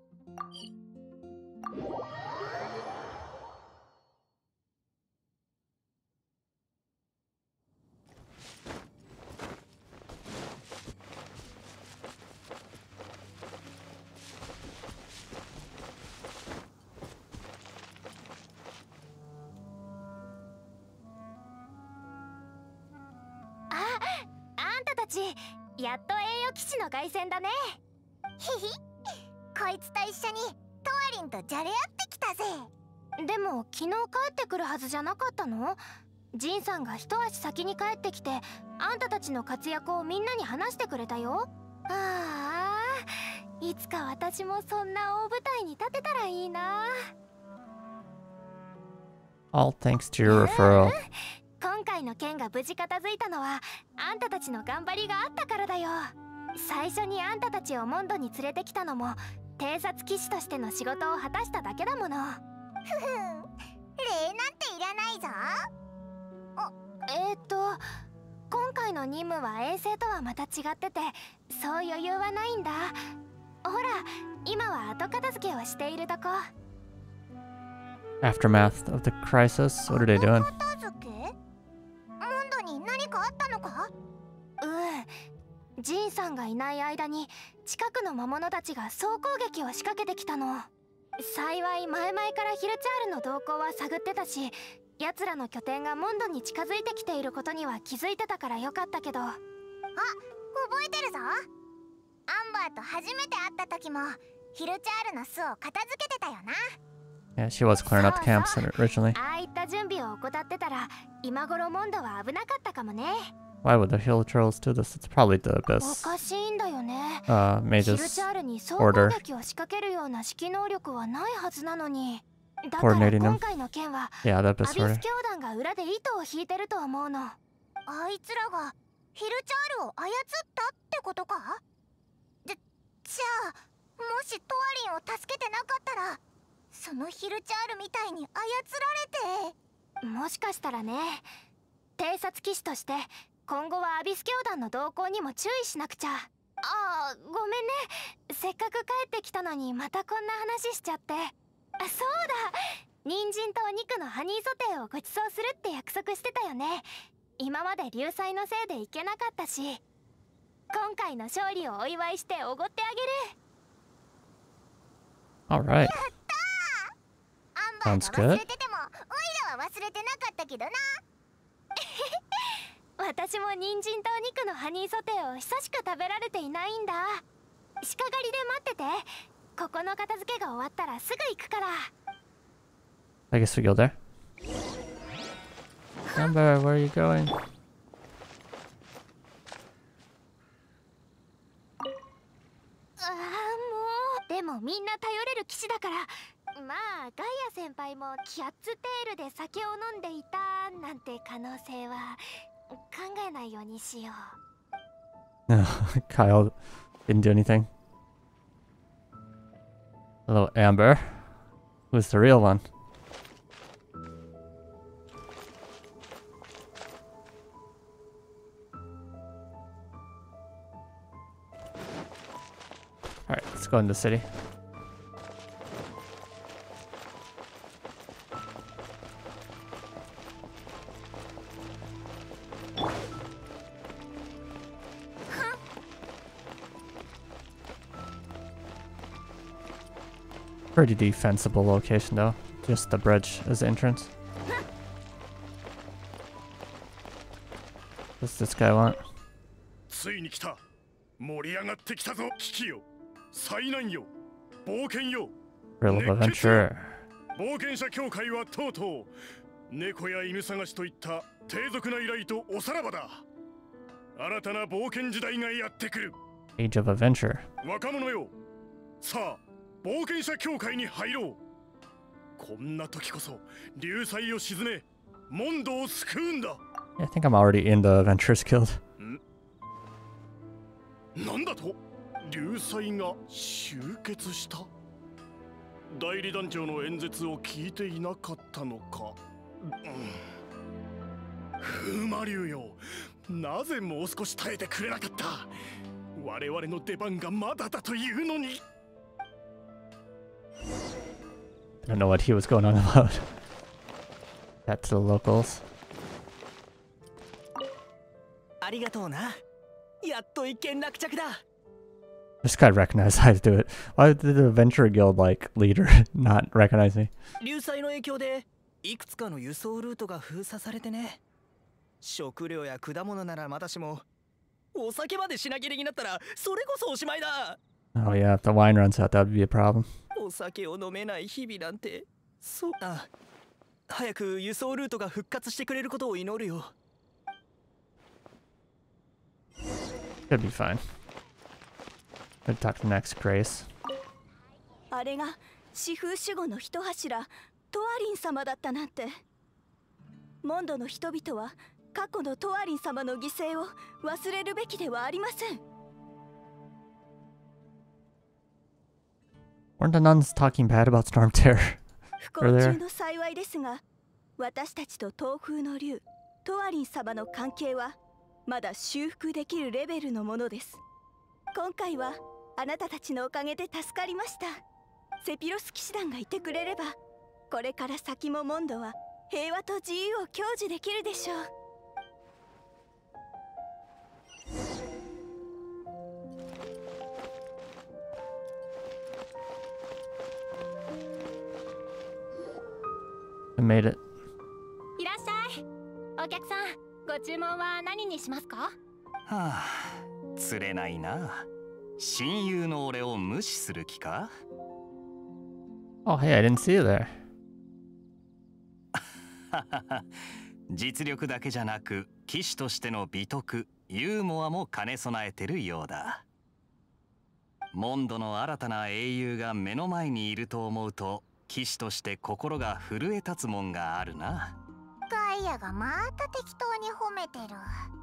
やっと栄誉騎士の凱旋だね。ひひ、こいつと一緒にトワリンとじゃれ合ってきたぜ。でも昨日帰ってくるはずじゃなかったの？ジンさんが一足先に帰ってきて、あんたたちの活躍をみんなに話してくれたよ。ああ、いつか私もそんな大舞台に立てたらいいな。 All thanks to your referral. 今回の件が無事片付いたのはあんたたちの頑張りがあったからだよ。最初にあんたたちをモンドに連れてきたのも偵察騎士としての仕事を果たしただけだもの。ふふん、礼なんていらないぞ。あ、えー、っと今回の任務は衛星とはまた違ってて、そう余裕はないんだ。ほら、今は後片付けをしているとこ。 Aftermath of the crisis. What are they doing? 何かあったのか？うん。ジンさんがいない間に近くの魔物たちが総攻撃を仕掛けてきたの。幸い前々からヒルチャールの動向は探ってたし、奴らの拠点がモンドに近づいてきていることには気づいてたからよかったけど。あ、覚えてるぞ。アンバーと初めて会った時もヒルチャールの巣を片付けてたよな。 Yeah, she was clearing out the camps originally. ああいった準備を怠ってたら今頃モンドは危なかったかもね。 Why would the hill trolls do this? It's probably the お abyss. かしいんだよね。 Uh, ヒル mages チャールに総攻 order 撃を仕掛けるような指揮能力はないはずなのに。だから coordinating 今 them. 回の件は Yeah, the ア abyss ビス order. 教団が裏で糸を引いてると思うの。あいつらがヒルチャールを操ったってことか？じ、じゃあもしトワリンを助けてなかったらそのヒルチャールみたいに操られて。もしかしたらね。偵察騎士として今後はアビス教団の動向にも注意しなくちゃ。 ああ、ごめんね。せっかく帰ってきたのにまたこんな話しちゃって。あ、そうだ、人参とお肉のハニーソテーをご馳走するって約束してたよね。今まで流祭のせいで行けなかったし、今回の勝利をお祝いしておごってあげる。 Alright. やったー。アンバーが忘れててもオイラは忘れてなかったけどな。私も人参とお肉のハニーソテーを久しく食べられていないんだ。鹿狩りで待ってて。ここの片付けが終わったらすぐ行くから。 I guess we go there. Amber, where are you going? ああ、もう。でもみんな頼れる騎士だから、まあガイア先輩もキャッツテールで酒を飲んでいたなんて可能性は考えないようにしよう。 No, Kyle didn't do anything. Hello, Amber. Who's the real one? Alright, let's go in the city. Pretty defensible location though. Just the bridge as the entrance. What's this guy want? ついに来た。盛り上がってきたぞ。危機よ。災難よ。冒険よ。 Thrill of adventure. 冒険者協会はとうとう猫や犬探しといった低俗な依頼とおさらばだ。新たな冒険時代がやってくる。 Age of adventure. 若者よ。さあ、冒険者協会に入ろう。こんな時こそ流祭を鎮め、モンドを救うんだ。 Yeah, I think I'm already in the Adventurers Guild. なんだと？流祭が集結した？代理団長の演説を聞いていなかったのか。うん、風魔流よ、なぜもう少し耐えてくれなかった？我々の出番がまだだというのに。 I don't know what he was going on about. That's the locals. ありがとうな。やっと一件落着だ。 This guy recognized how to do it. Why did the Adventure Guild like leader not recognize me? 流祭の影響でいくつかの輸送ルートが封鎖されてね。食料や果物ならまだしも、お酒まで品切れになったらそれこそおしまいだ。 Oh yeah, if the wine runs out, that would be a problem. お酒を飲めない日々なんて、そうだ。早く輸送ルートが復活してくれることを祈るよ。 Should be fine. Gonna talk to next Grace. あれが四風守護の一柱トワリン様だったなんて。モンドの人々は過去のトワリン様の犠牲を忘れるべきではありません。 Weren't the nuns talking bad about Storm Terror 不幸中 earlier? の幸いですが、私たちと東風の竜トワリン様の関係はまだ修復できるレベルのものです。今回はあなたたちのおかげで助かりました。セピロス騎士団がいてくれれば、これから先もモンドは平和と自由を享受できるでしょう。 I made it. いらっしゃい。お客さん、ご注文は何にしますか？ はあ、釣れないな。親友の俺を無視する気か？ Oh hey, I didn't see you there. 実力だけじゃなく、騎士としての美徳、ユーモアも兼ね備えてるようだ。モンドの新たな英雄が目の前にいると思うと、騎士として心が震え立つもんがあるな。 ガイアがまた適当に褒めてる。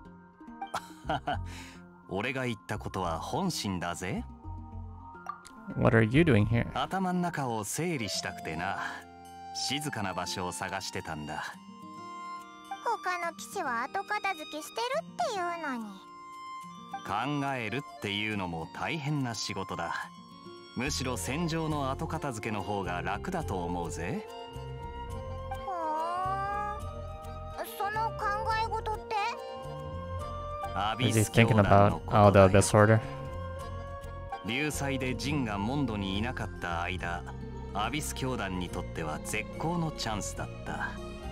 俺が言ったことは本心だぜ。 What are you doing here? 頭の中を整理したくてな。静かな場所を探してたんだ。 他の騎士は後片付けしてるっていうのに。 考えるっていうのも大変な仕事だ。むしろ戦場の後片付けの方が楽だと思うぜ。 はあ、その考え事って？ アビ Is he ス教 thinking 団の about こ all と the だ Abyss よ。 Order? 流祭でジンがモンドにいなかった間、アビス教団にとっては絶好のチャンスだった。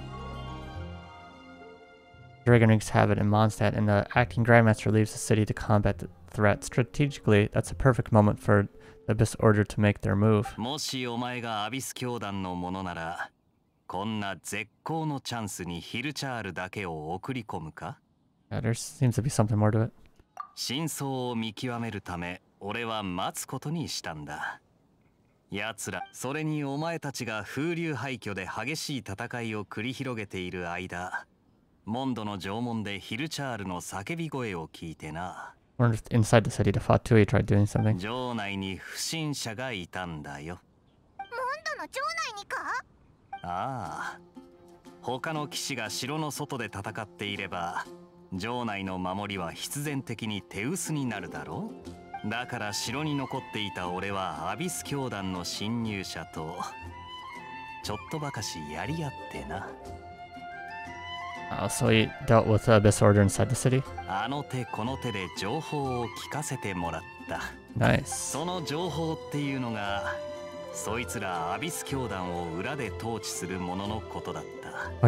Dragon Rings have it in Mondstadt, and the acting Grandmaster leaves the city to combat the threat. Strategically, that's a perfect moment for the Abyss Order to make their move. もしお前がアビス教団のものなら、こんな絶好のチャンスにヒルチャールだけを送り込むか？ Yeah, there seems to be something more to it. 真相を見極めるため、俺は待つことにしたんだ。奴ら、それにお前たちが風流廃墟で激しい戦いを繰り広げている間、モンドの城門でヒルチャールの叫び声を聞いてな。 Or if inside the city, the Fatui tried doing something. 城内に不審者がいたんだよ。 モンドの城内にか？ ああ。他の騎士が城の外で戦っていれば、城内の守りは必然的に手薄になるだろう。だから城に残っていた俺はアビス教団の侵入者とちょっとばかしやり合ってな。 Uh, so he dealt with the Abyss Order inside the city? あの手この手で情報を聞かせてもらった。 Nice. その情報っていうのが、そいつらアビス教団を裏で統治する者のことだった。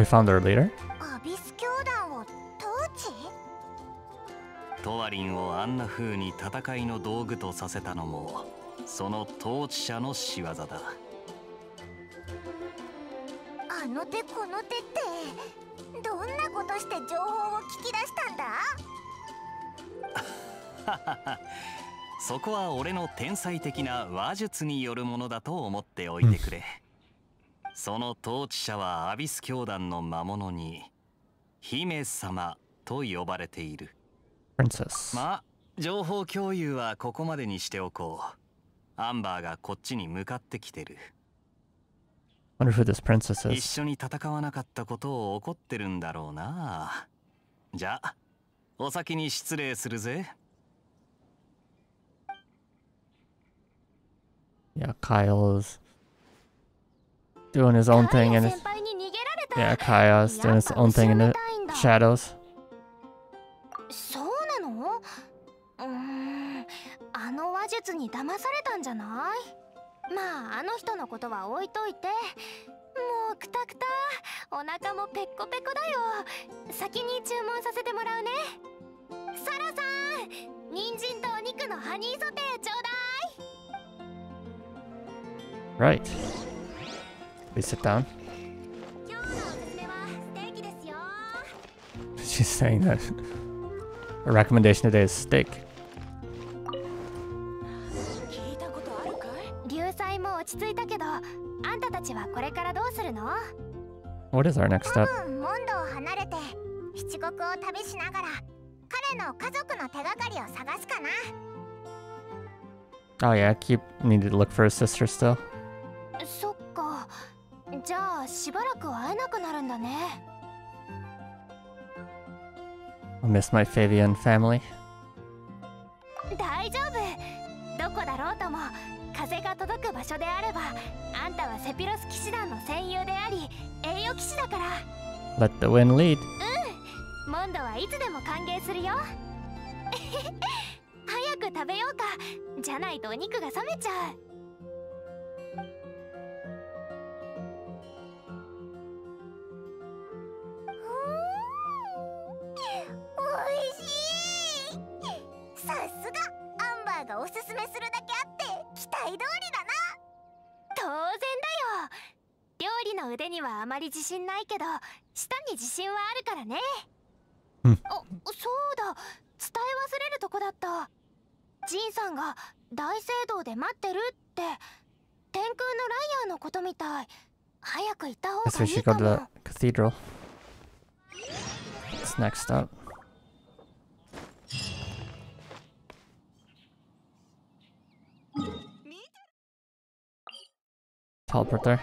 Oh, he found their leader? アビス教団を統治？ トワリンをあんな風に戦いの道具とさせたのも、その統治者の仕業だ。 あの手この手ってどんなことして情報を聞き出したんだ？ そこは俺の天才的な話術によるものだと思っておいてくれ。その統治者はアビス教団の魔物に姫様と呼ばれている。 Princess. まあ、情報共有はここまでにしておこう。アンバーがこっちに向かってきてる。 Wonder who this princess 一 is. 緒に戦わなかったことを怒ってるんだろうな。じゃあ、お先に失礼するぜ。 Yeah, Kyle's doing his own thing in his... Yeah, Kyle's doing his own thing in the shadows. そうなの？うーん、あの話術に騙されたんじゃない？まああの人のことは置いといて、もうクタクタ、お腹もペッコペコだよ。先に注文させてもらうね。サラさん、人参とお肉のハニーソテーちょうだい。 Right. Please sit down. She's saying that a recommendation today is steak. 流祭も落ち着いたけど、あんたたちはこれからどうするの？ What is our next step? 多分モンドを離れて七国を旅しながら彼の家族の手がかりを探すかな。 Oh yeah, keep needed to look for his sister still. そっか。じゃあしばらく会えなくなるんだね。 I miss my Fabian family. 大丈夫。どこだろうとも風が届く場所であれば、あんたはセピロス騎士団の戦友であり栄誉騎士だから。 Let the wind lead. うん。モンドはいつでも歓迎するよ。早く食べようか。じゃないとお肉が冷めちゃう。おいしい。さすがアンバーがおすすめするだけあって期待通りだな。当然だよ。料理の腕にはあまり自信ないけど舌に自信はあるからね。 うん。 お、そうだ、伝え忘れるとこだった。ジンさんが大聖堂で待ってるって天空のライアーのことみたい。早く行った方 Guess が we いい should か go to も。 the cathedral. What's next up? Teleport there.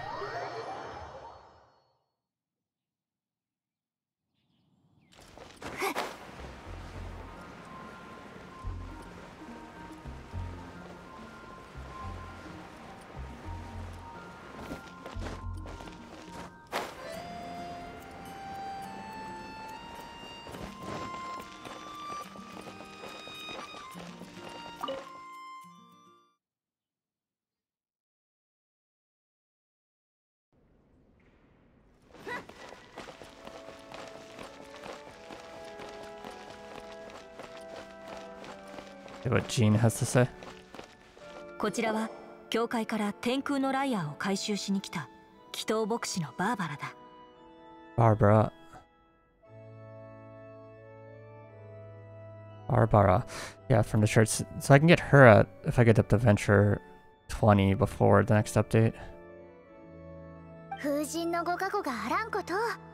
See what Jean has to say. こちらは教会から天空のライアーを回収しに来た祈祷牧師のバーバラだ。 Barbara. Barbara. Yeah, from the church. So I can get her at, if I get up to Venture twenty before the next update. 風神のご加護があらんこと。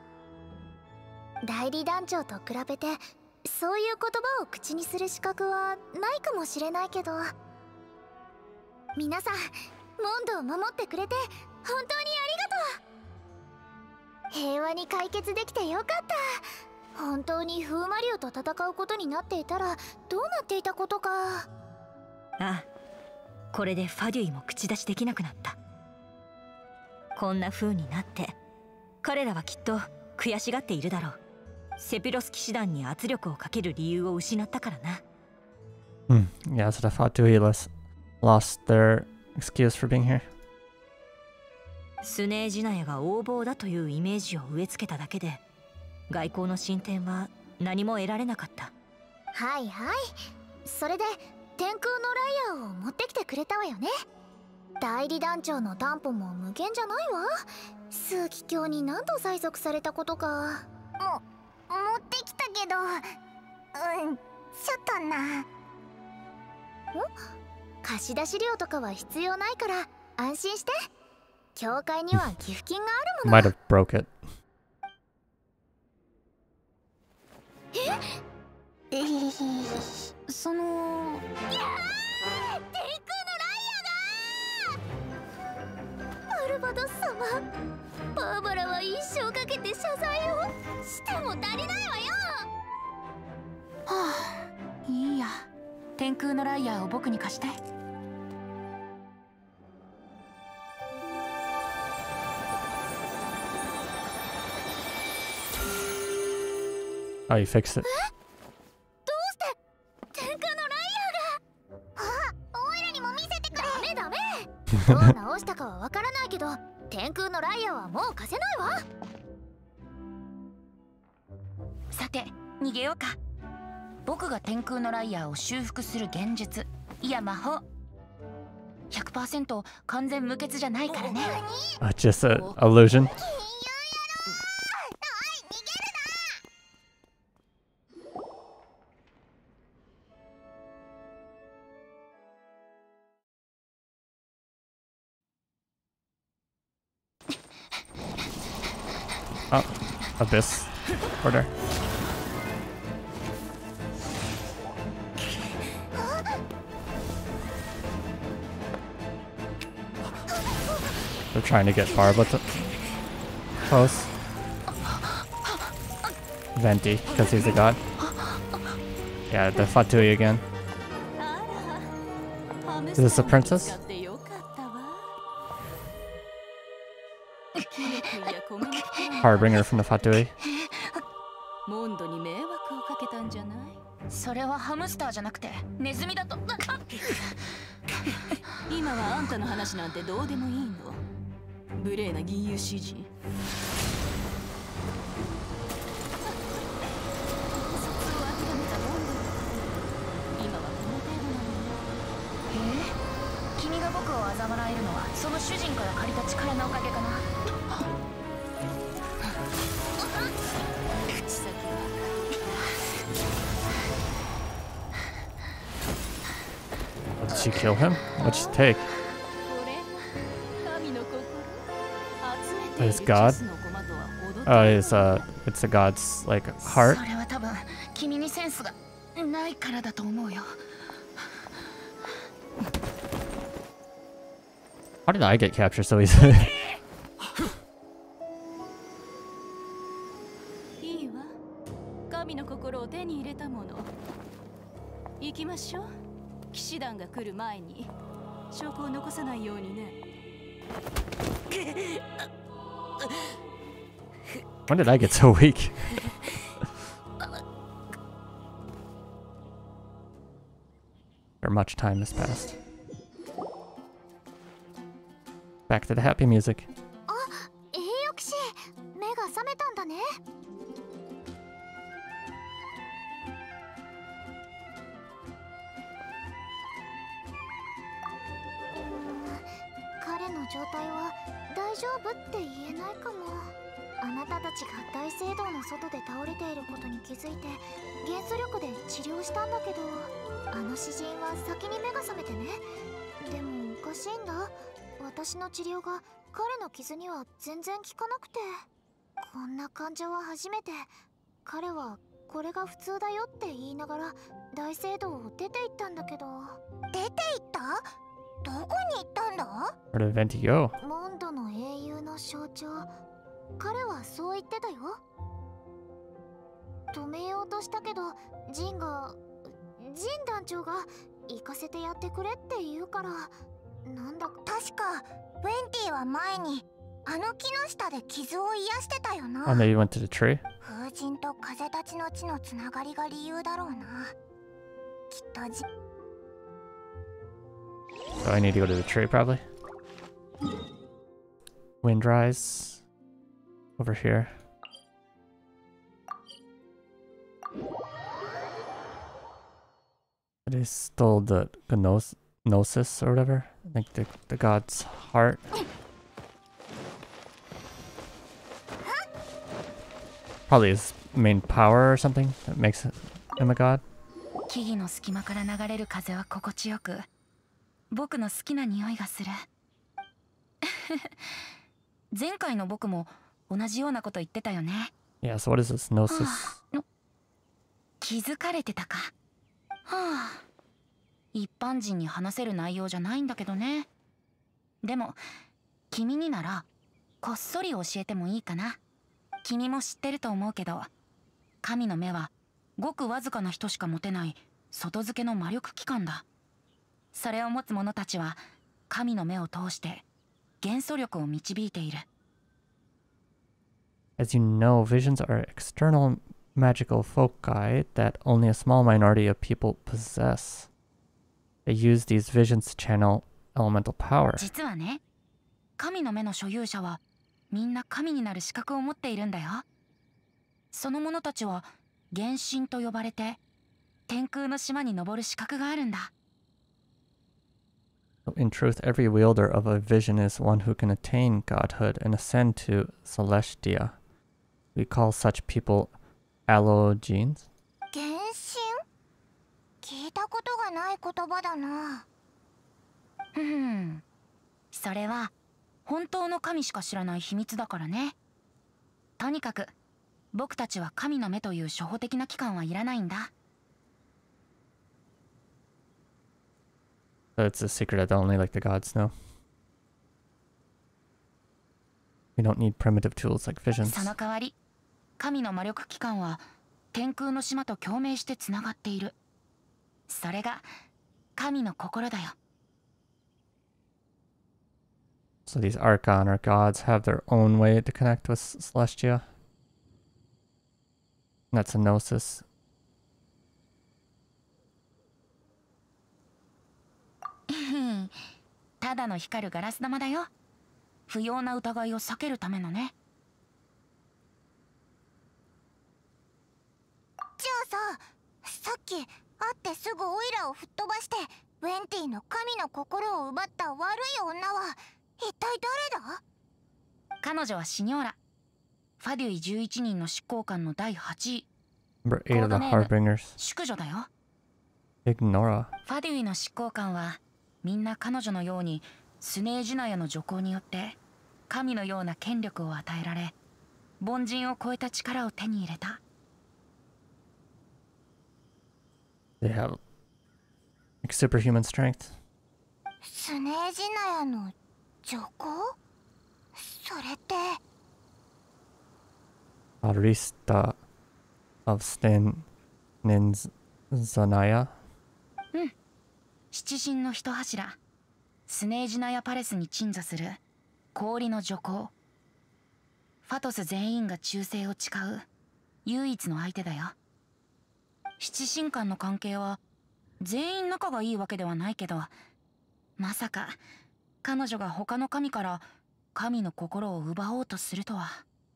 代理団長と比べてそういう言葉を口にする資格はないかもしれないけど、皆さんモンドを守ってくれて本当にありがとう。平和に解決できてよかった。本当に風魔竜と戦うことになっていたらどうなっていたことか。 ああ、これでファデュイも口出しできなくなった。こんな風になって彼らはきっと悔しがっているだろう。セピロス騎士団に圧力をかける理由を失ったからな。 Hmm. Yeah, so the Fatui lost, lost their excuse for being here. スネージナヤが横暴だというイメージを植え付けただけで外交の進展は何も得られなかった。 はいはい、それで天空のライアーを持ってきてくれたわよね。代理団長の担保も無限じゃないわ。枢機卿に何度催促されたことか。も持ってきたけど、うん、ちょっとな。ん？貸し出し料とかは必要ないから安心して。教会には寄付金があるもの。 Might have broke it. え？その。いやー！天空のライアーが！アルバドス様、バーバラは一生かけて謝罪をしても足りないわよ。 はあ、いいや。天空のライアーを僕に貸して。 Oh, you fixed it. どうして天空のライアーが。あ、オイラにも見せてくれ。ダメダメ。どう直したかはわからないけど天空のライアーはもう貸せないわ。 さて逃げようか。僕が天空のライアーを修復する現実、いや魔法 ひゃくパーセント 完全無欠じゃないからね。 Uh, just an illusion. Oh, Abyss Order. They're trying to get far, but the close. Venti, because he's a god. Yeah, the Fatui again. Is this a princess? Harbinger from the Fatui. モンドに迷惑をかけたんじゃない？それはハムスターじゃなくてネズミだと。今はあんたの話なんてどうでもいいの。無礼な銀融詩人。君が僕を嘲笑えるのはその主人から借りた力のおかげかな。口先は。 Did she kill him? What'd she take? His god? Oh, it's uh, it's a god's like heart. それは多分君にセンスがないからだと思うよ。 How did I get captured so easily? いいわ。神の心を手に入れたもの。行きましょう。騎士団が来る前に証拠を残さないようにね。 When did I get so weak? Or much time has passed. Back to the happy music. あ、栄誉騎士、目が覚めたんだね。 状態は大丈夫って言えないかも。あなたたちが大聖堂の外で倒れていることに気づいて元素力で治療したんだけど、あの詩人は先に目が覚めてね。でもおかしいんだ、私の治療が彼の傷には全然効かなくて。こんな患者は初めて。彼はこれが普通だよって言いながら大聖堂を出て行ったんだけど。 出て行った？どこに行ったんだ？ Where did Venti go? モンドの英雄の象徴、彼はそう言ってたよ。止めようとしたけどジンがジン団長が行かせてやってくれって言うから、なんだか。 確かウェンティは前にあの木の下で傷を癒してたよな。 Oh, maybe you went to the tree? 風神と風たちの地のつながりが理由だろうな。きっとじ So I need to go to the tree, probably. Windrise. Over here. It is still the Gnos Gnosis or whatever. I think the, the god's heart. Probably his main power or something that makes him a god. 木々の隙間から流れる風は心地よく、僕の好きな匂いがする。前回の僕も同じようなこと言ってたよね。 Yeah, so what is this Gnosis? 気づかれてたか。はあ、一般人に話せる内容じゃないんだけどね。でも君にならこっそり教えてもいいかな。君も知ってると思うけど、神の目はごくわずかな人しか持てない外付けの魔力器官だ。それを持つ者たちは神の目を通して元素力を導いている。 As you know, visions are external magical foci that only a small minority of people possess. They use these visions to channel elemental power. 実はね、神の目の所有者はみんな神になる資格を持っているんだよ。その者たちは原神と呼ばれて天空の島に登る資格があるんだ。 In truth, every wielder of a vision is one who can attain godhood and ascend to Celestia. We call such people Allogenes. 原神？聞いたことがない言葉だな。 ふん、それは本当の神しか知らない秘密だからね。とにかく僕たちは神の目という初歩的な機関はいらないんだ。 So it's a secret that only like the gods know. We don't need primitive tools like visions. その代わり、神の魔力機関は天空の島と共鳴してつながっている。それが神の心だよ。 So these Archon or gods have their own way to connect with Celestia. That's a Gnosis. ただの光るガラス玉だよ。不要な疑いを避けるためのね。 じゃあさ、さっき会ってすぐオイラを吹っ飛ばしてウェンティの神の心を奪った悪い女は一体誰だ？ 彼女はシニョーラ。ファデュイじゅういちにんの執行官のだいはちい。 Number eight of the Harbingers. 淑女だよ。 Ignora. ファデュイの執行官はみんな彼女のようにスネージュナヤの助行によって神のような権力を与えられ、凡人を超えた力を手に入れた。 They have like superhuman strength. スネージナヤの助行？それって Arista of Sten Ninzanaya. うん。七神の一柱、スネージナヤパレスに鎮座する氷の女皇。ファトス全員が忠誠を誓う唯一の相手だよ。七神間の関係は全員仲がいいわけではないけど、まさか彼女が他の神から神の心を奪おうとするとは。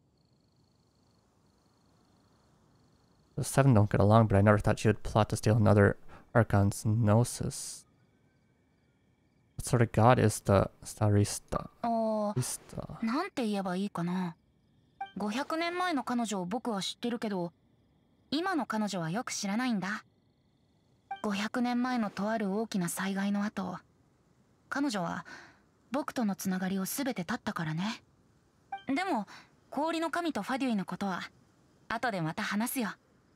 The seven don't get along, but I never thought she would plot to steal another Archon's Gnosis. What sort of god is the Starista? ああ、 Starista. なんて言えばいいかな。ごひゃくねんまえの彼女を僕は知ってるけど、今の彼女はよく知らないんだ。ごひゃくねんまえのとある大きな災害の後、彼女は僕とのつながりを全て絶ったからね。でも氷の神とファデュイのことは後でまた話すよ。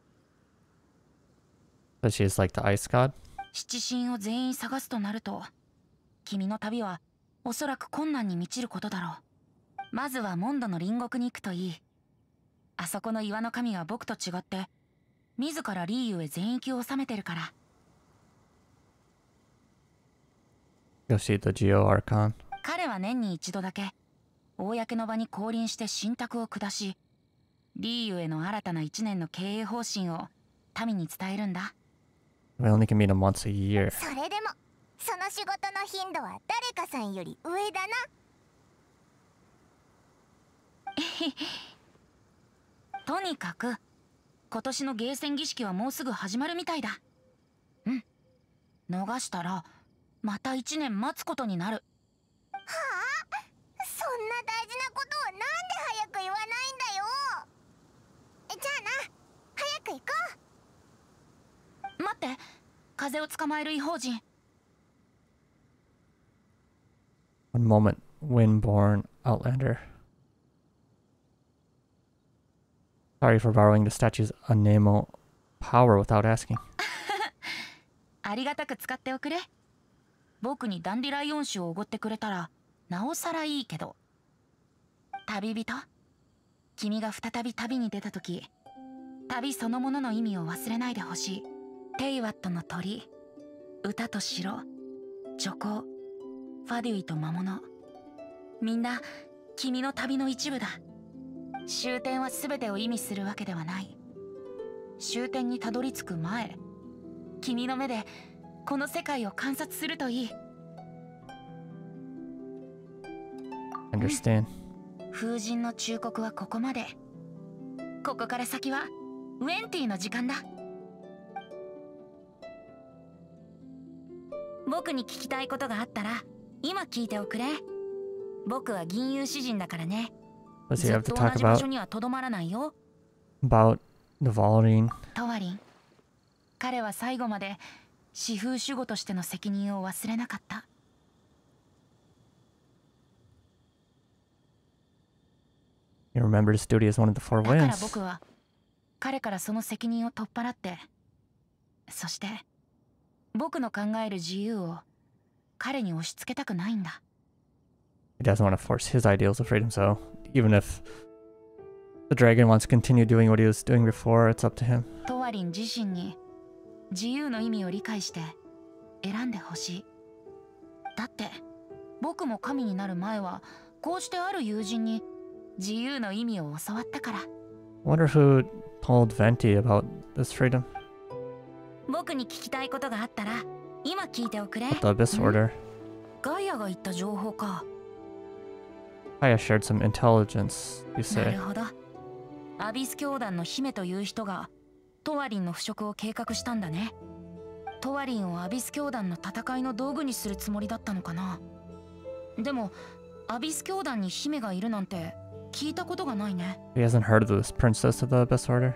So she is like the ice god? 七神を全員探すとなると、君の旅はおそらく困難に満ちることだろう。まずはモンドの隣国に行くといい。あそこの岩の神は僕と違って自らリーユへ全域を治めてるから。 Go see the Geo Archon. 彼は年に一度だけ公の場に降臨して信託を下し、リーユへの新たな一年の経営方針を民に伝えるんだ。 We only can meet him once a year. それでもその仕事の頻度は誰かさんより上だな。 とにかく今年のゲーセン儀式はもうすぐ始まるみたいだ。うん、逃したらまた一年待つことになる。 はあ、そんな大事なことをなんで早く言わないんだよ。じゃあな、早く行こう。待って、風を捕まえる異邦人。 One moment, Windborn Outlander. Sorry for borrowing the statue's Anemo power without asking. ありがたく使っておくれ。僕にダンディライオン種をおごってくれたらなおさらいいけど。旅人、君が再び旅に出た時、旅そのものの意味を忘れないでほしい。テイワットの鳥、歌と城、女工、ファデュイと魔物、みんな君の旅の一部だ。終点は全てを意味するわけではない。終点にたどり着く前、君の目でこの世界を観察するといい。 Understand. 風神の忠告はここまで。ここから先はウェンティの時間だ。僕に聞きたいことがあったら今聞いておくれ。僕は銀融詩人だからね。 Does he have to ずっと talk 同じ場 about 所にはとどまらないよ。 about the Valorine? トワリン、彼は最後まで四風守護としての責任を忘れなかった。 He remembered his duty as one of the four だから winds. 僕は彼からその責任を取っ払って、そして僕の考える自由を彼に押し付けたくないんだ。 He doesn't want to force his ideals of freedom, so even if the dragon wants to continue doing what he was doing before, it's up to him. トワリン自身に自由の意味を理解して選んでほしい。だって僕も神になる前はこうしてある友人に自由の意味を教わったから。 Wonder who told Venti about this freedom? 僕に聞きたいことがあったら今聞いておくれ。 The Abyss Order. ガイアが言った情報か。 I shared some intelligence, you な say. るほど。アビス教団の姫という人がトワリンの腐食を計画したんだね。トワリンをアビス教団の戦いの道具にするつもりだったのかな。でもアビス教団に姫がいるなんて聞いたことがないね。 He hasn't heard of this princess of the Abyss Order?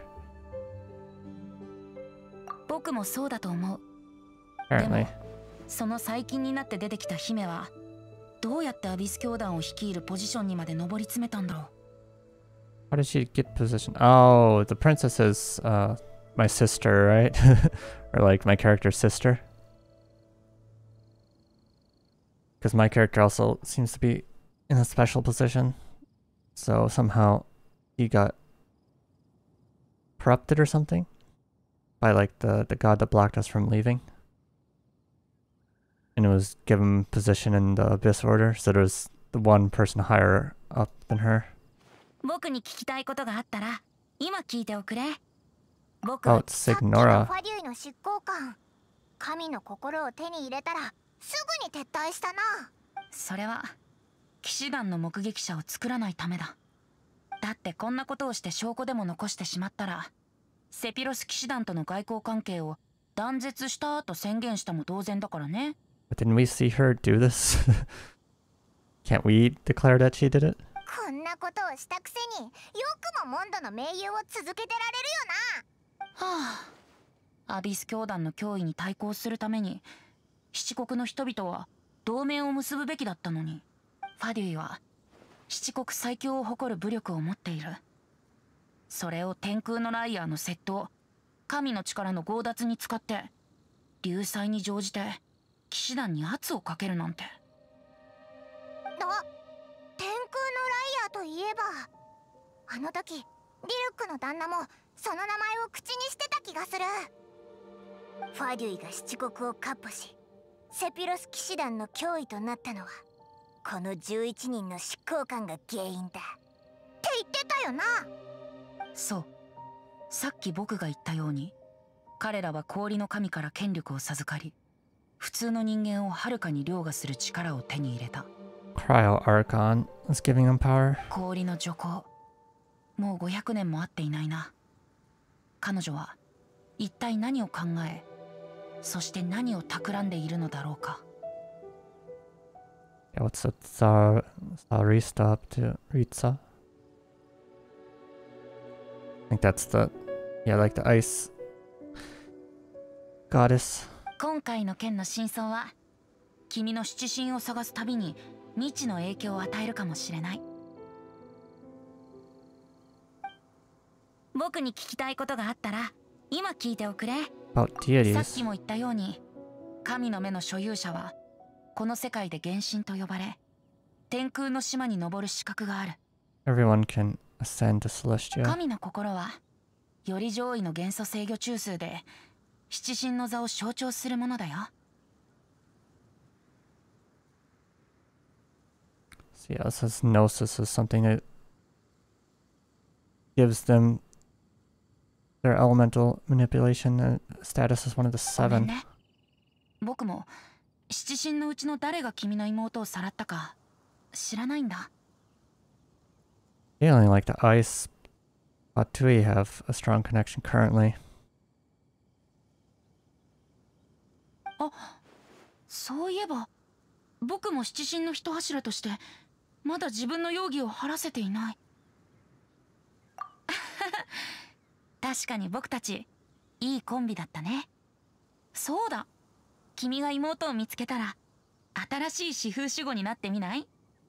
僕もそうだと思う。 Apparently. その最近になって出てきた姫はどうやってアビス教団を率いるポジションにまで上り詰めたんだろう。 How did she get position? Oh, the princess is uh, my sister, right? Or like my character's sister. Because my character also seems to be in a special position. So somehow he got corrupted or something by like the, the god that blocked us from leaving. And it was given position in the Abyss Order, so there was the one person higher up than her. 僕に聞きたいことがあったら今聞いておくれ。 Oh, it's さっきの Signora. ファデュイの執行官、神の心を手に入れたらすぐに撤退したな。 それは騎士団の目撃者を作らないためだ。だってこんなことをして証拠でも残してしまったらセピロス騎士団との外交関係を断絶したと宣言したも同然だからね。 But didn't we see her do this? Can't we declare that she did it? こんなことをしたくせによくもモンドの盟友を続けてられるよな。 はあ、アビス教団の脅威に対抗するために七国の人々は同盟を結ぶべきだったのに、ファデュイは七国最強を誇る武力を持っている。それを天空のライアーの窃盗、神の力の強奪に使って流祭に乗じて騎士団に圧をかけるなんて。 あ、天空のライアーといえば、あの時リルックの旦那もその名前を口にしてた気がする。ファデュイが七国を闊歩しセピロス騎士団の脅威となったのはこのじゅういちにんの執行官が原因だって言ってたよな。 そう、さっき僕が言ったように彼らは氷の神から権力を授かり、普通の人間をはるかに凌駕する力を手に入れた。 Cryo Archon is giving them power. 氷の女皇、もうごひゃくねんも会っていないな。彼女は一体何を考え、そして何を企んでいるのだろうか。 Yeah, what's the Tsar Tsarista up to? Ritsa? I think that's the, yeah, like the ice goddess. 今回の件の真相は、君の七神を探す旅に未知の影響を与えるかもしれない。僕に聞きたいことがあったら今聞いておくれ。 About deities. さっきも言ったように、神の目の所有者はこの世界で原神と呼ばれ、天空の島に登る資格がある。 Everyone can ascend to Celestia. 神の心はより上位の元素制御中枢で七神の座を象徴するものだよ。 So yeah, it says Gnosis is something that gives them their elemental manipulation uh, status is one of the ごめん seven. ね。僕も七神のうちの誰が君の妹をさらったか知らないんだ。 They only like the ice. But Tui have a strong connection currently. あ、そういえば僕も七神の一柱としてまだ自分の容疑を晴らせていない。確かに僕たちいいコンビだったね。そうだ、君が妹を見つけたら新しい四風守護になってみない？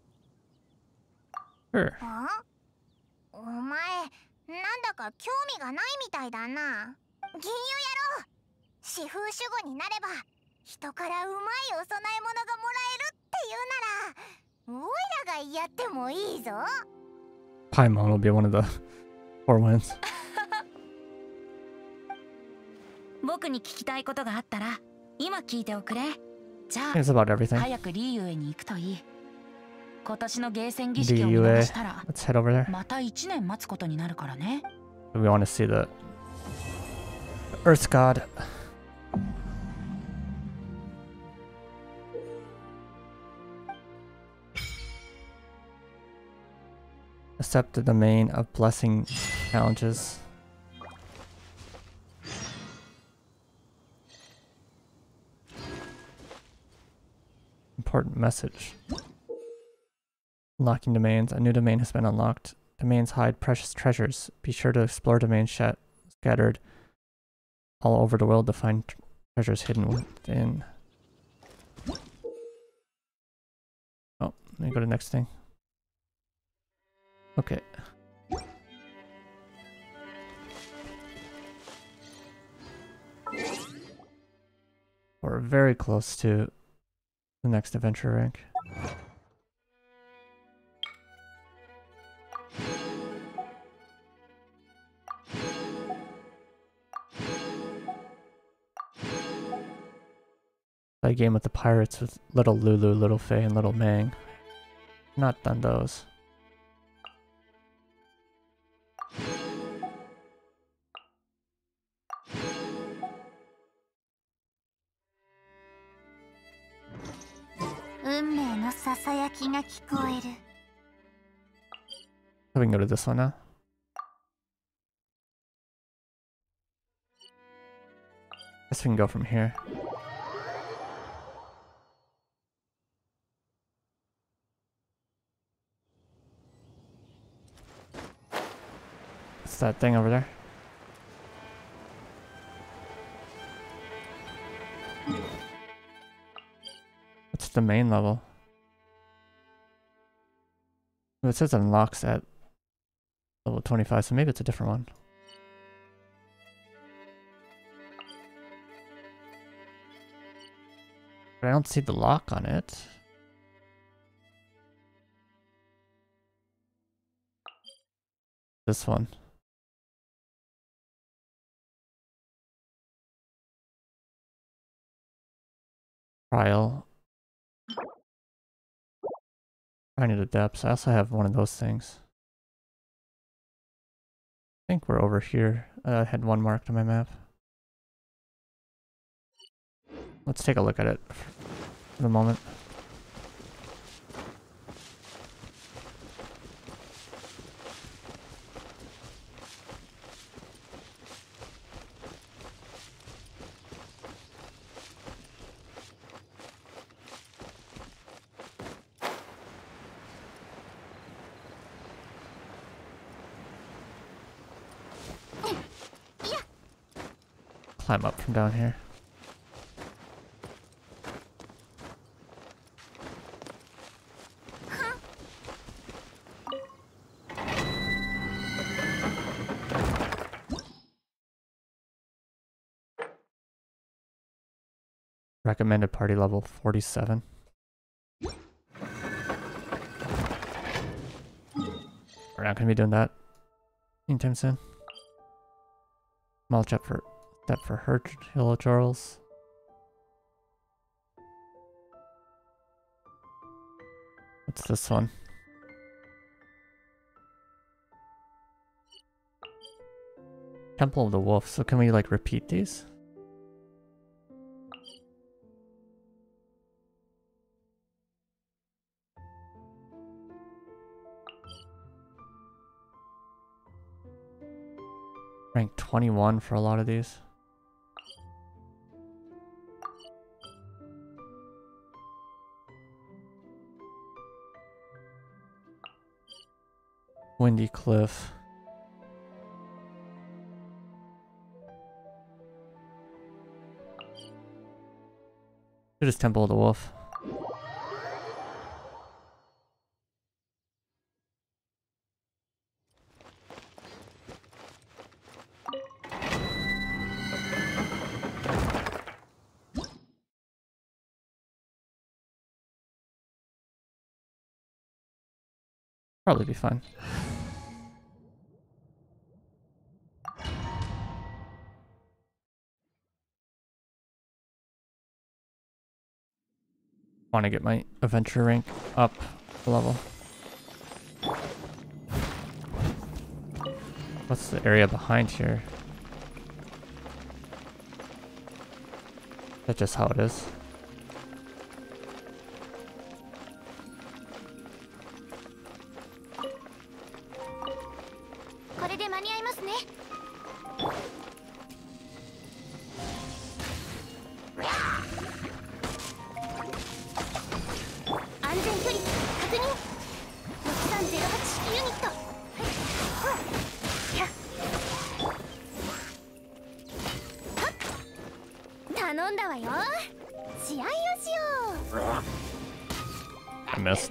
Sure. お前なんだか興味がないみたいだな。銀油やろう。四風守護になれば人からうまいお供え物がもらえるっていうならオイラがやってもいいぞ。 Paimon will be one of the four winds. 僕に聞きたいことがあったら今聞いておくれ。じゃあ It's about everything. 早くリーユへに行くといい。今年のゲーセン儀式を見逃したら Let's head over there. また一年待つことになるからね。 We want to see the Earth God. Accept the domain of blessing challenges. Important message. Unlocking domains. A new domain has been unlocked. Domains hide precious treasures. Be sure to explore domains shat scattered all over the world to find tr treasures hidden within. Oh, let me go to the next thing. Okay. We're very close to the next adventure rank. Play a game with the pirates with Little Lulu, Little Faye, and Little Mang. Not done those. So we can go to this one now. Guess we can go from here. What's that thing over there? What's the main level? Well, it says it unlocks at level twenty-five, so maybe it's a different one. But I don't see the lock on it. This one. Trial. I need a depths. I also have one of those things. I think we're over here. Uh, I had one marked on my map. Let's take a look at it for the moment. Climb up from down here. Recommended party level forty-seven. We're not gonna be doing that anytime soon. Small step for step for her. Hello, Charles. What's this one? Temple of the Wolf. So can we like repeat these? Rank twenty-one for a lot of these. Windy Cliff. It is Temple of the Wolf. Probably be fine. Want to get my adventure rank up a level. What's the area behind here? That's just how it is. I missed.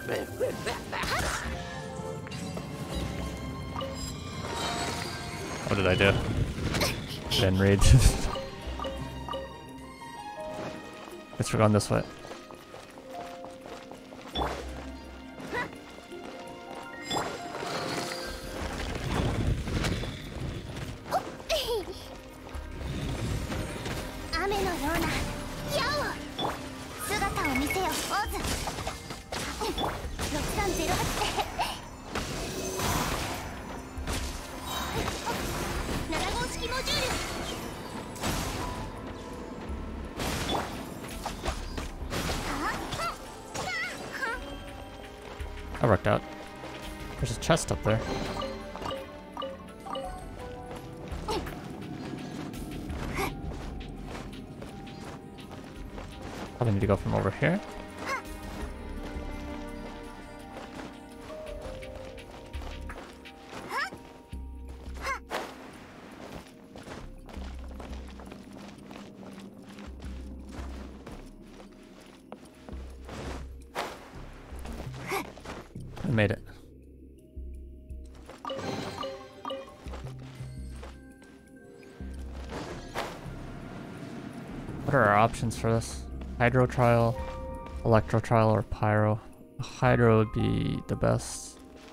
What did I do? Then read. Guess we're going this way. That worked out. There's a chest up there. Probably need to go from over here. made it. What are our options for this? Hydro trial, electro trial, or pyro? Hydro would be the best.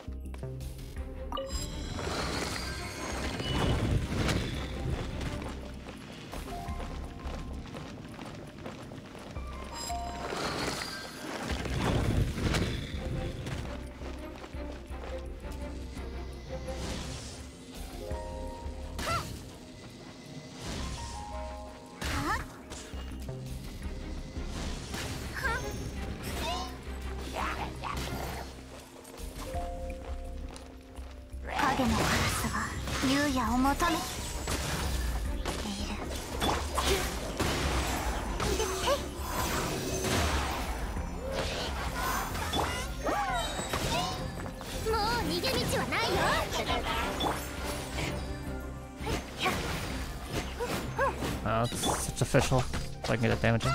Oh, it's, it's official, so I can get that damage in.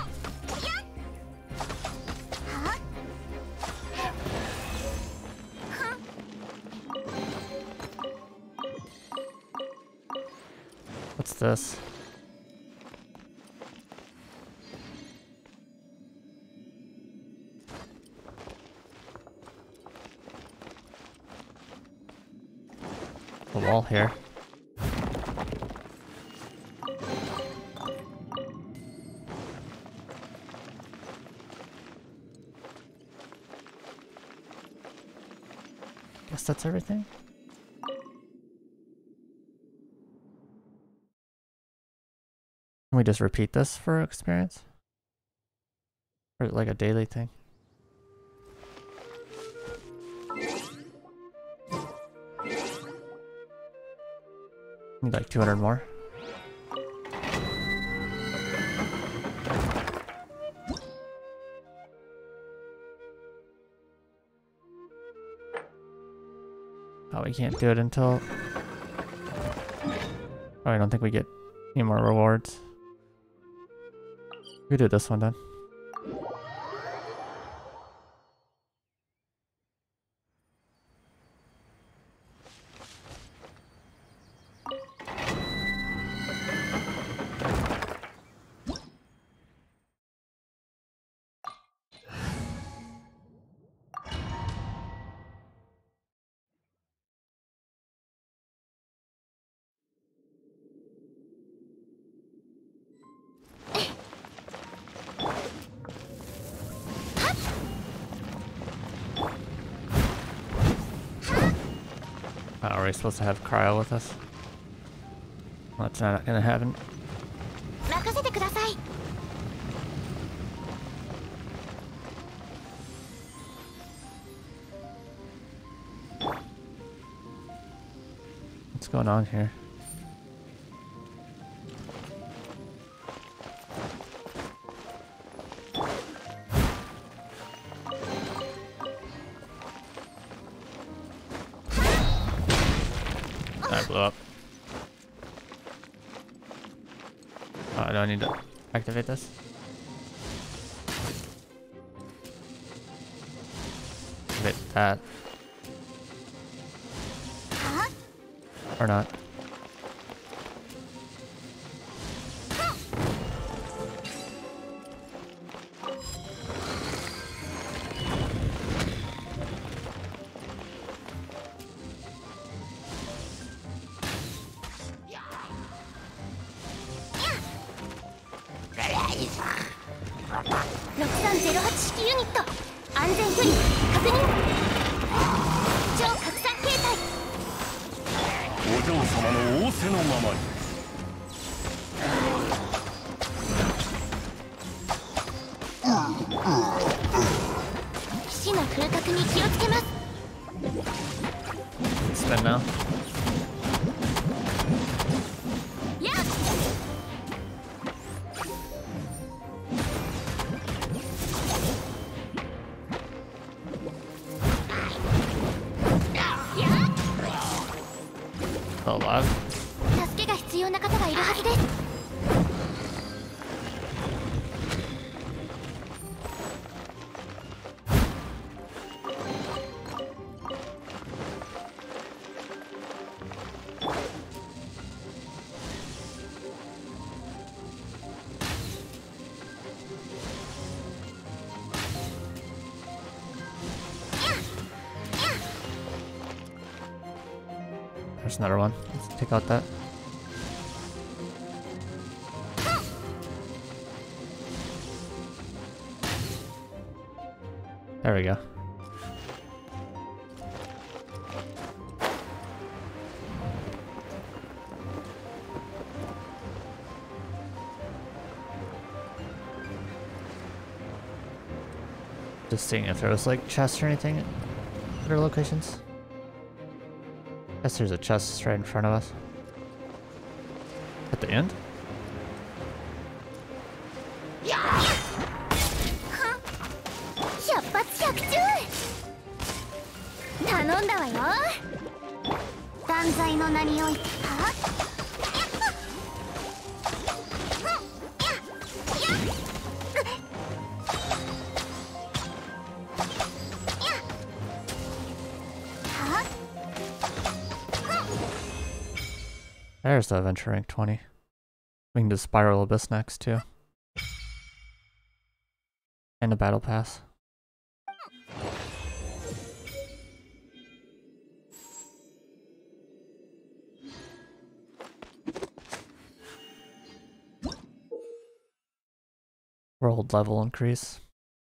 What's this? The wall here. Guess that's everything. Can we just repeat this for experience? Or like a daily thing? Need like two hundred more. Oh, we can't do it until... Oh, I don't think we get any more rewards. We do this one then. Oh, are we supposed to have Cryo with us? Well, that's not gonna happen. What's going on here? I blew up. Oh, I don't need to activate this. Activate that. Or not. ろくさんゼロはち式ユニット安全距離確認超拡散形態お嬢様の仰せのままに騎士の風格に気をつけます。 Spin now. Still alive. 助けが必要な方がいるはずです。 There's another one. Let's take out that. There we go. Just seeing if there was like chests or anything at other locations. Guess there's a chest right in front of us. At the end? 百発百中頼んだわよ断罪の名においては There's the adventure rank twenty. We can do Spiral Abyss next too. And a battle pass. World level increase.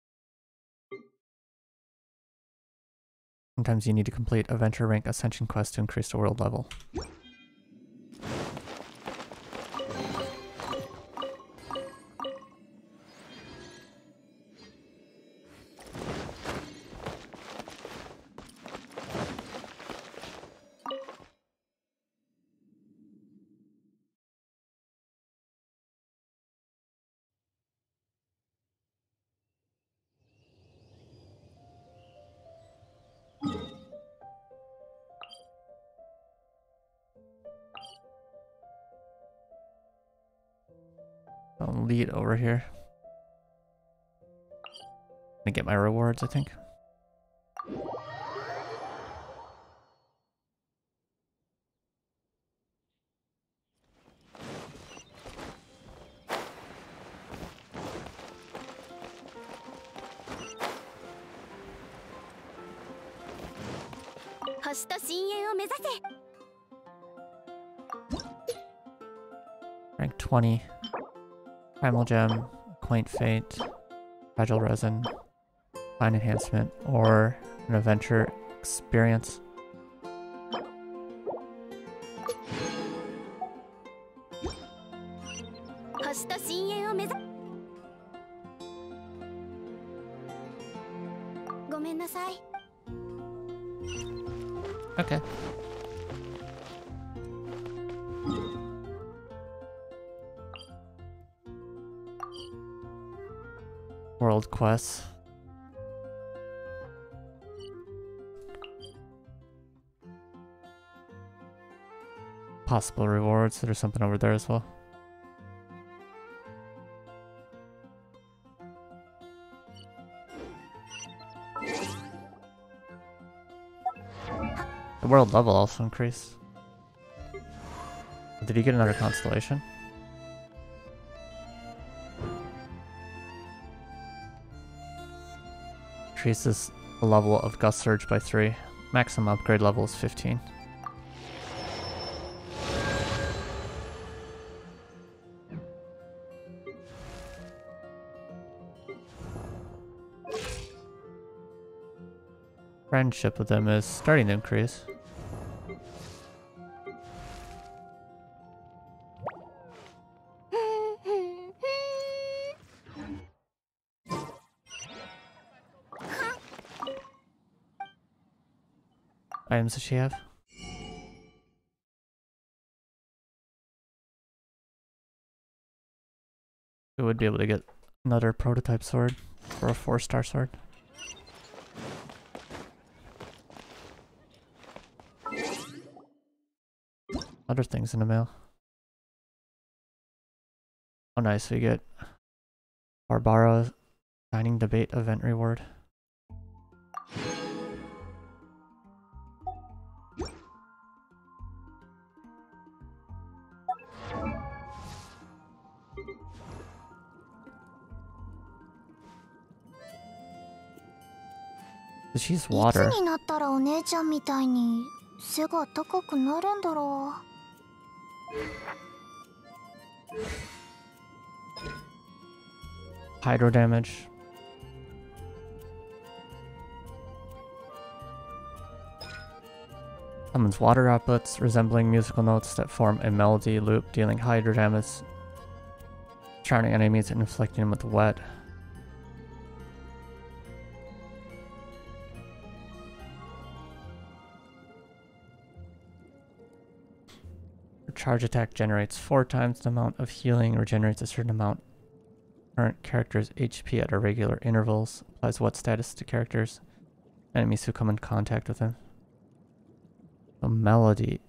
Sometimes you need to complete Adventure Rank Ascension quest to increase the world level. I'll lead over here. And get my rewards, I think. Rank twenty. Primal Gem, Quaint Fate, Fragile Resin, Fine Enhancement, or an Adventure Experience. Okay. World quests. Possible rewards. There's something over there as well. The world level also increased. Did he get another constellation? Increases the level of Gust Surge by three. Maximum upgrade level is fifteen. Friendship with them is starting to increase. Items does she have? We would be able to get another prototype sword or a four star sword. Other things in the mail. Oh nice, we get Barbara Dining Debate event reward. She's water. いつになったらお姉ちゃんみたいに背が高くなるんだろう。 Hydro damage. Summons water outputs resembling musical notes that form a melody loop, dealing hydro damage, surrounding enemies and inflicting them with wet. Her charge attack generates four times the amount of healing, regenerates a certain amount current character's H P at irregular intervals, applies wet status to characters, enemies who come in contact with him. A melody.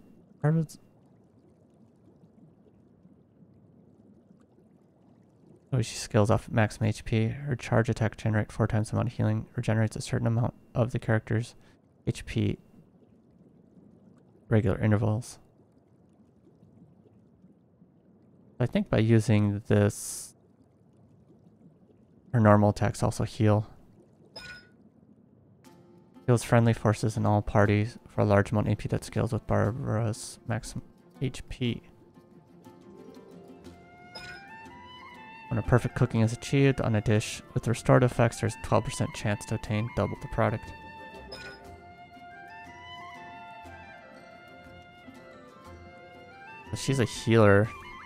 Oh, she scales off maximum H P. Her charge attack generates four times the amount of healing, regenerates a certain amount of the character's H P regular intervals. I think by using this, her normal attacks also heal. Heals friendly forces in all parties for a large amount of A P that scales with Barbara's maximum H P. When a perfect cooking is achieved on a dish with restorative effects, there's a twelve percent chance to obtain double the product. She's a healer.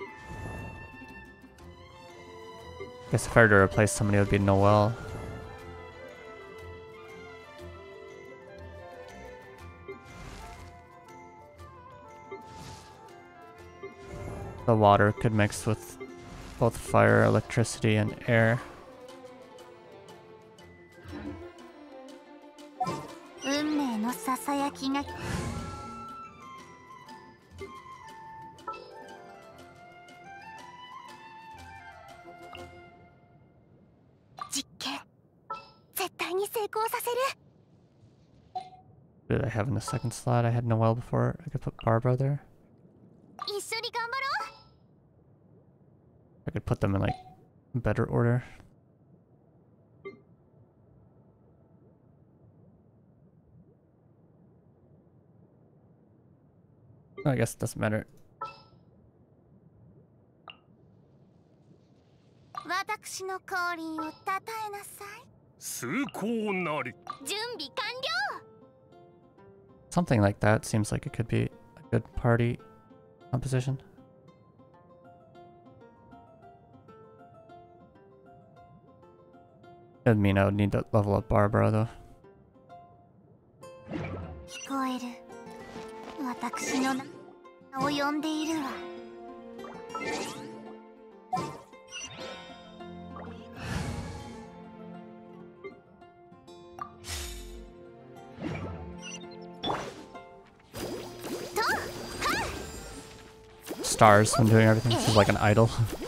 Guess if I were to replace somebody, it would be Noelle. The water could mix with both fire, electricity, and air. What did I have in the second slot? I had Noelle before. I could put Barbara there. I could put them in like better order. I guess it doesn't matter. Something like that seems like it could be a good party composition. Doesn't mean I would need to level up Barbara though. Stars when doing everything. She's like an idol.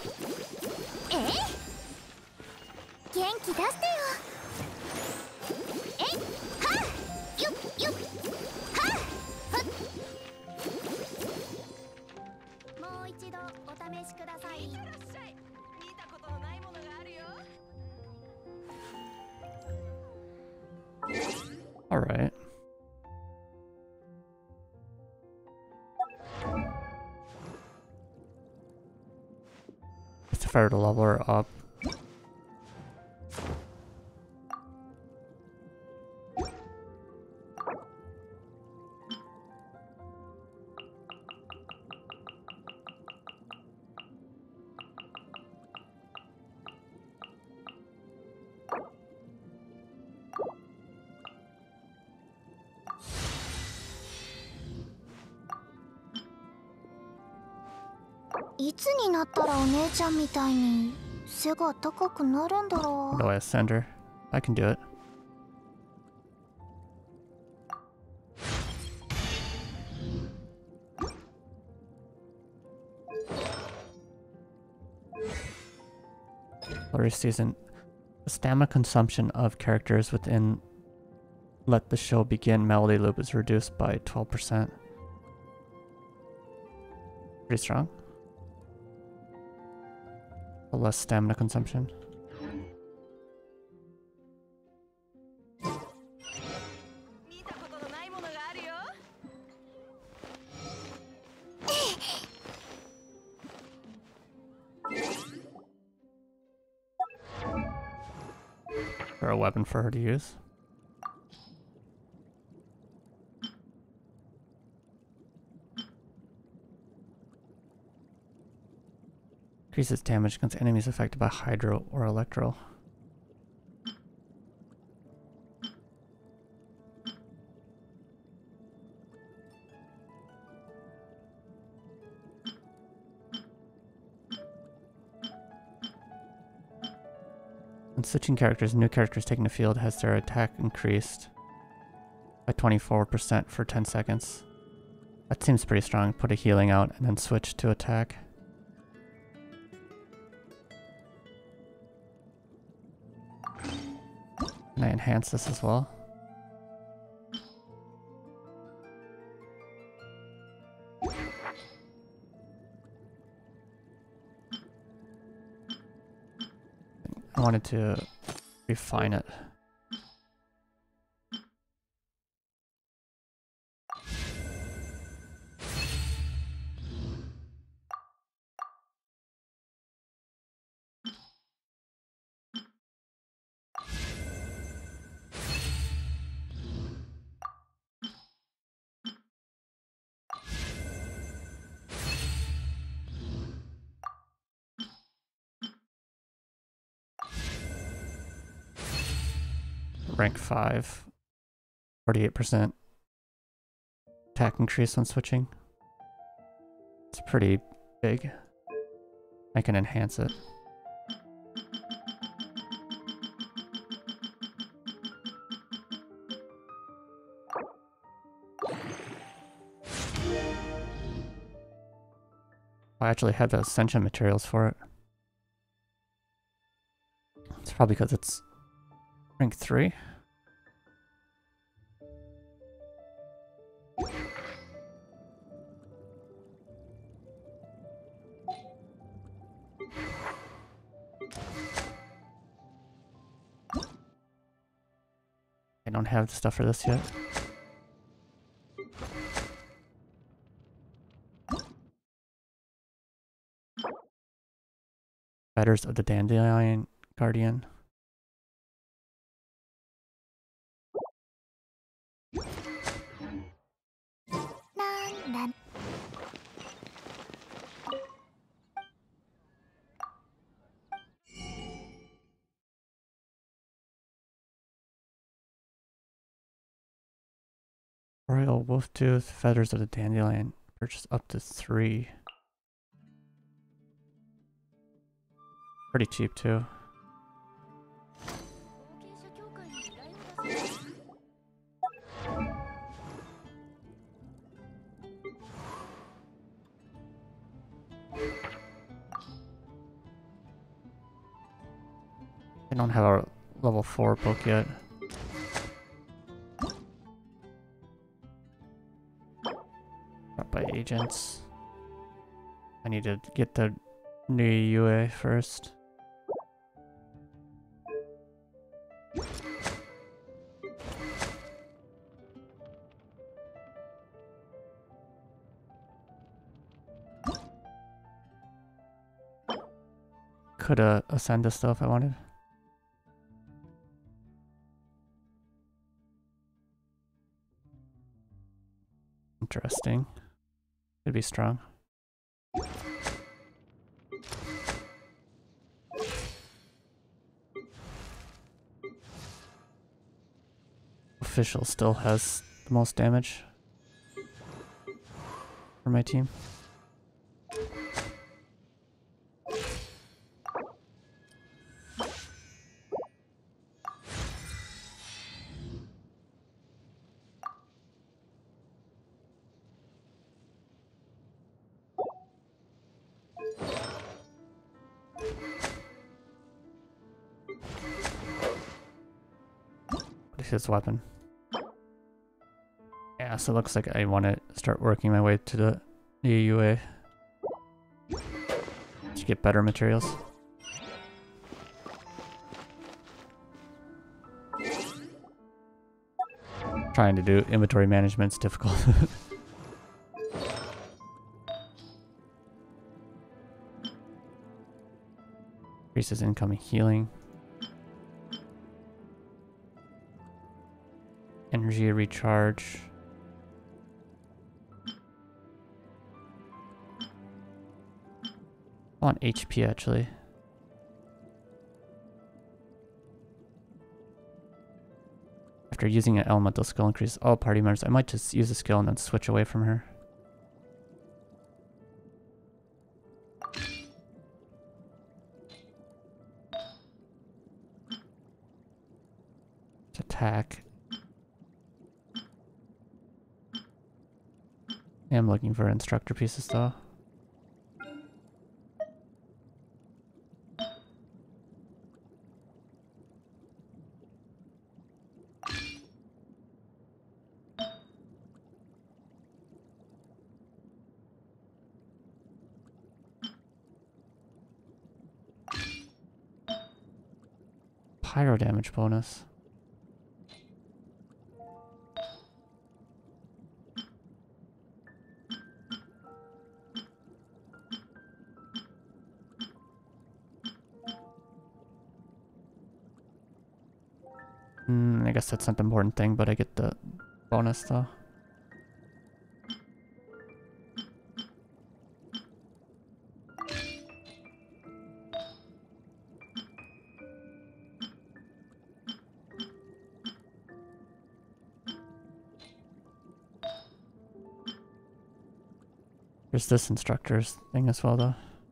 All right. If I were to level her up. How do I ascend her? I can do it. Glory season. The stamina consumption of characters within Let the Show Begin melody loop is reduced by twelve percent. Pretty strong. Less stamina consumption. Or a weapon for her to use. Increases damage against enemies affected by hydro or electro. When switching characters, new characters taking the field has their attack increased by twenty-four percent for ten seconds. That seems pretty strong. Put a healing out and then switch to attack. Can I enhance this as well? I wanted to refine it. Rank five, forty-eight percent attack increase when switching. It's pretty big. I can enhance it. I actually have the Ascension materials for it. It's probably because it's rank three. I don't have the stuff for this yet. Fetters of the Dandelion Guardian. Royal Wolftooth, Feathers of the Dandelion. Purchase up to three. Pretty cheap too. I don't have a level four book yet. Not by agents. I need to get the new U A first. Could uh, ascend this though if I wanted. Interesting. Could be strong. Official still has the most damage for my team. His weapon. Yeah, so it looks like I want to start working my way to the E U A to get better materials. Trying to do inventory management's difficult. Increases incoming healing. Energy recharge. I want H P actually. After using an elemental skill increase all party members, I might just use a skill and then switch away from her. Let's attack. I am looking for instructor pieces though. Pyro damage bonus. Mm, I guess that's not the important thing, but I get the bonus though. There's this instructor's thing as well though.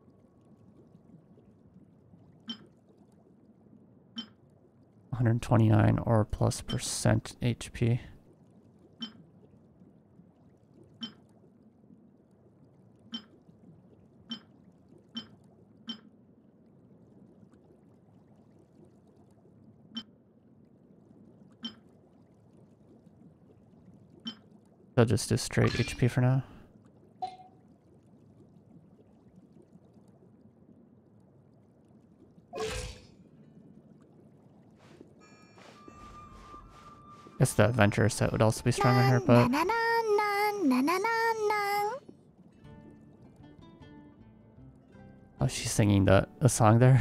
one hundred twenty-nine or plus percent H P. I'll just do straight H P for now. Guess the adventure set would also be strong on her, but oh, she's singing the the song there.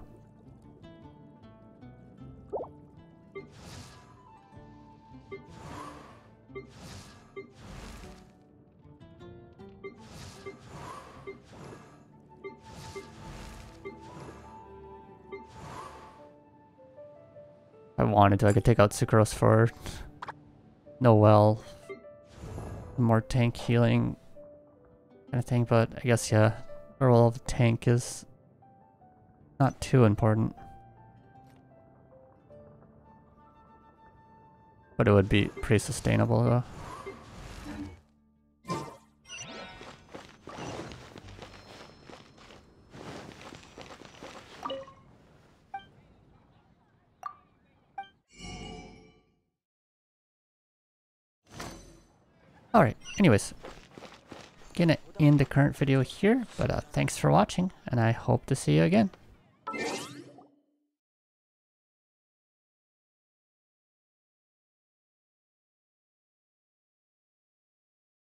I wanted to, I could take out Sucrose for Noelle. More tank healing kind of thing, but I guess, yeah, the role of the tank is not too important. But it would be pretty sustainable though. Alright, anyways, gonna end the current video here, but uh, thanks for watching, and I hope to see you again.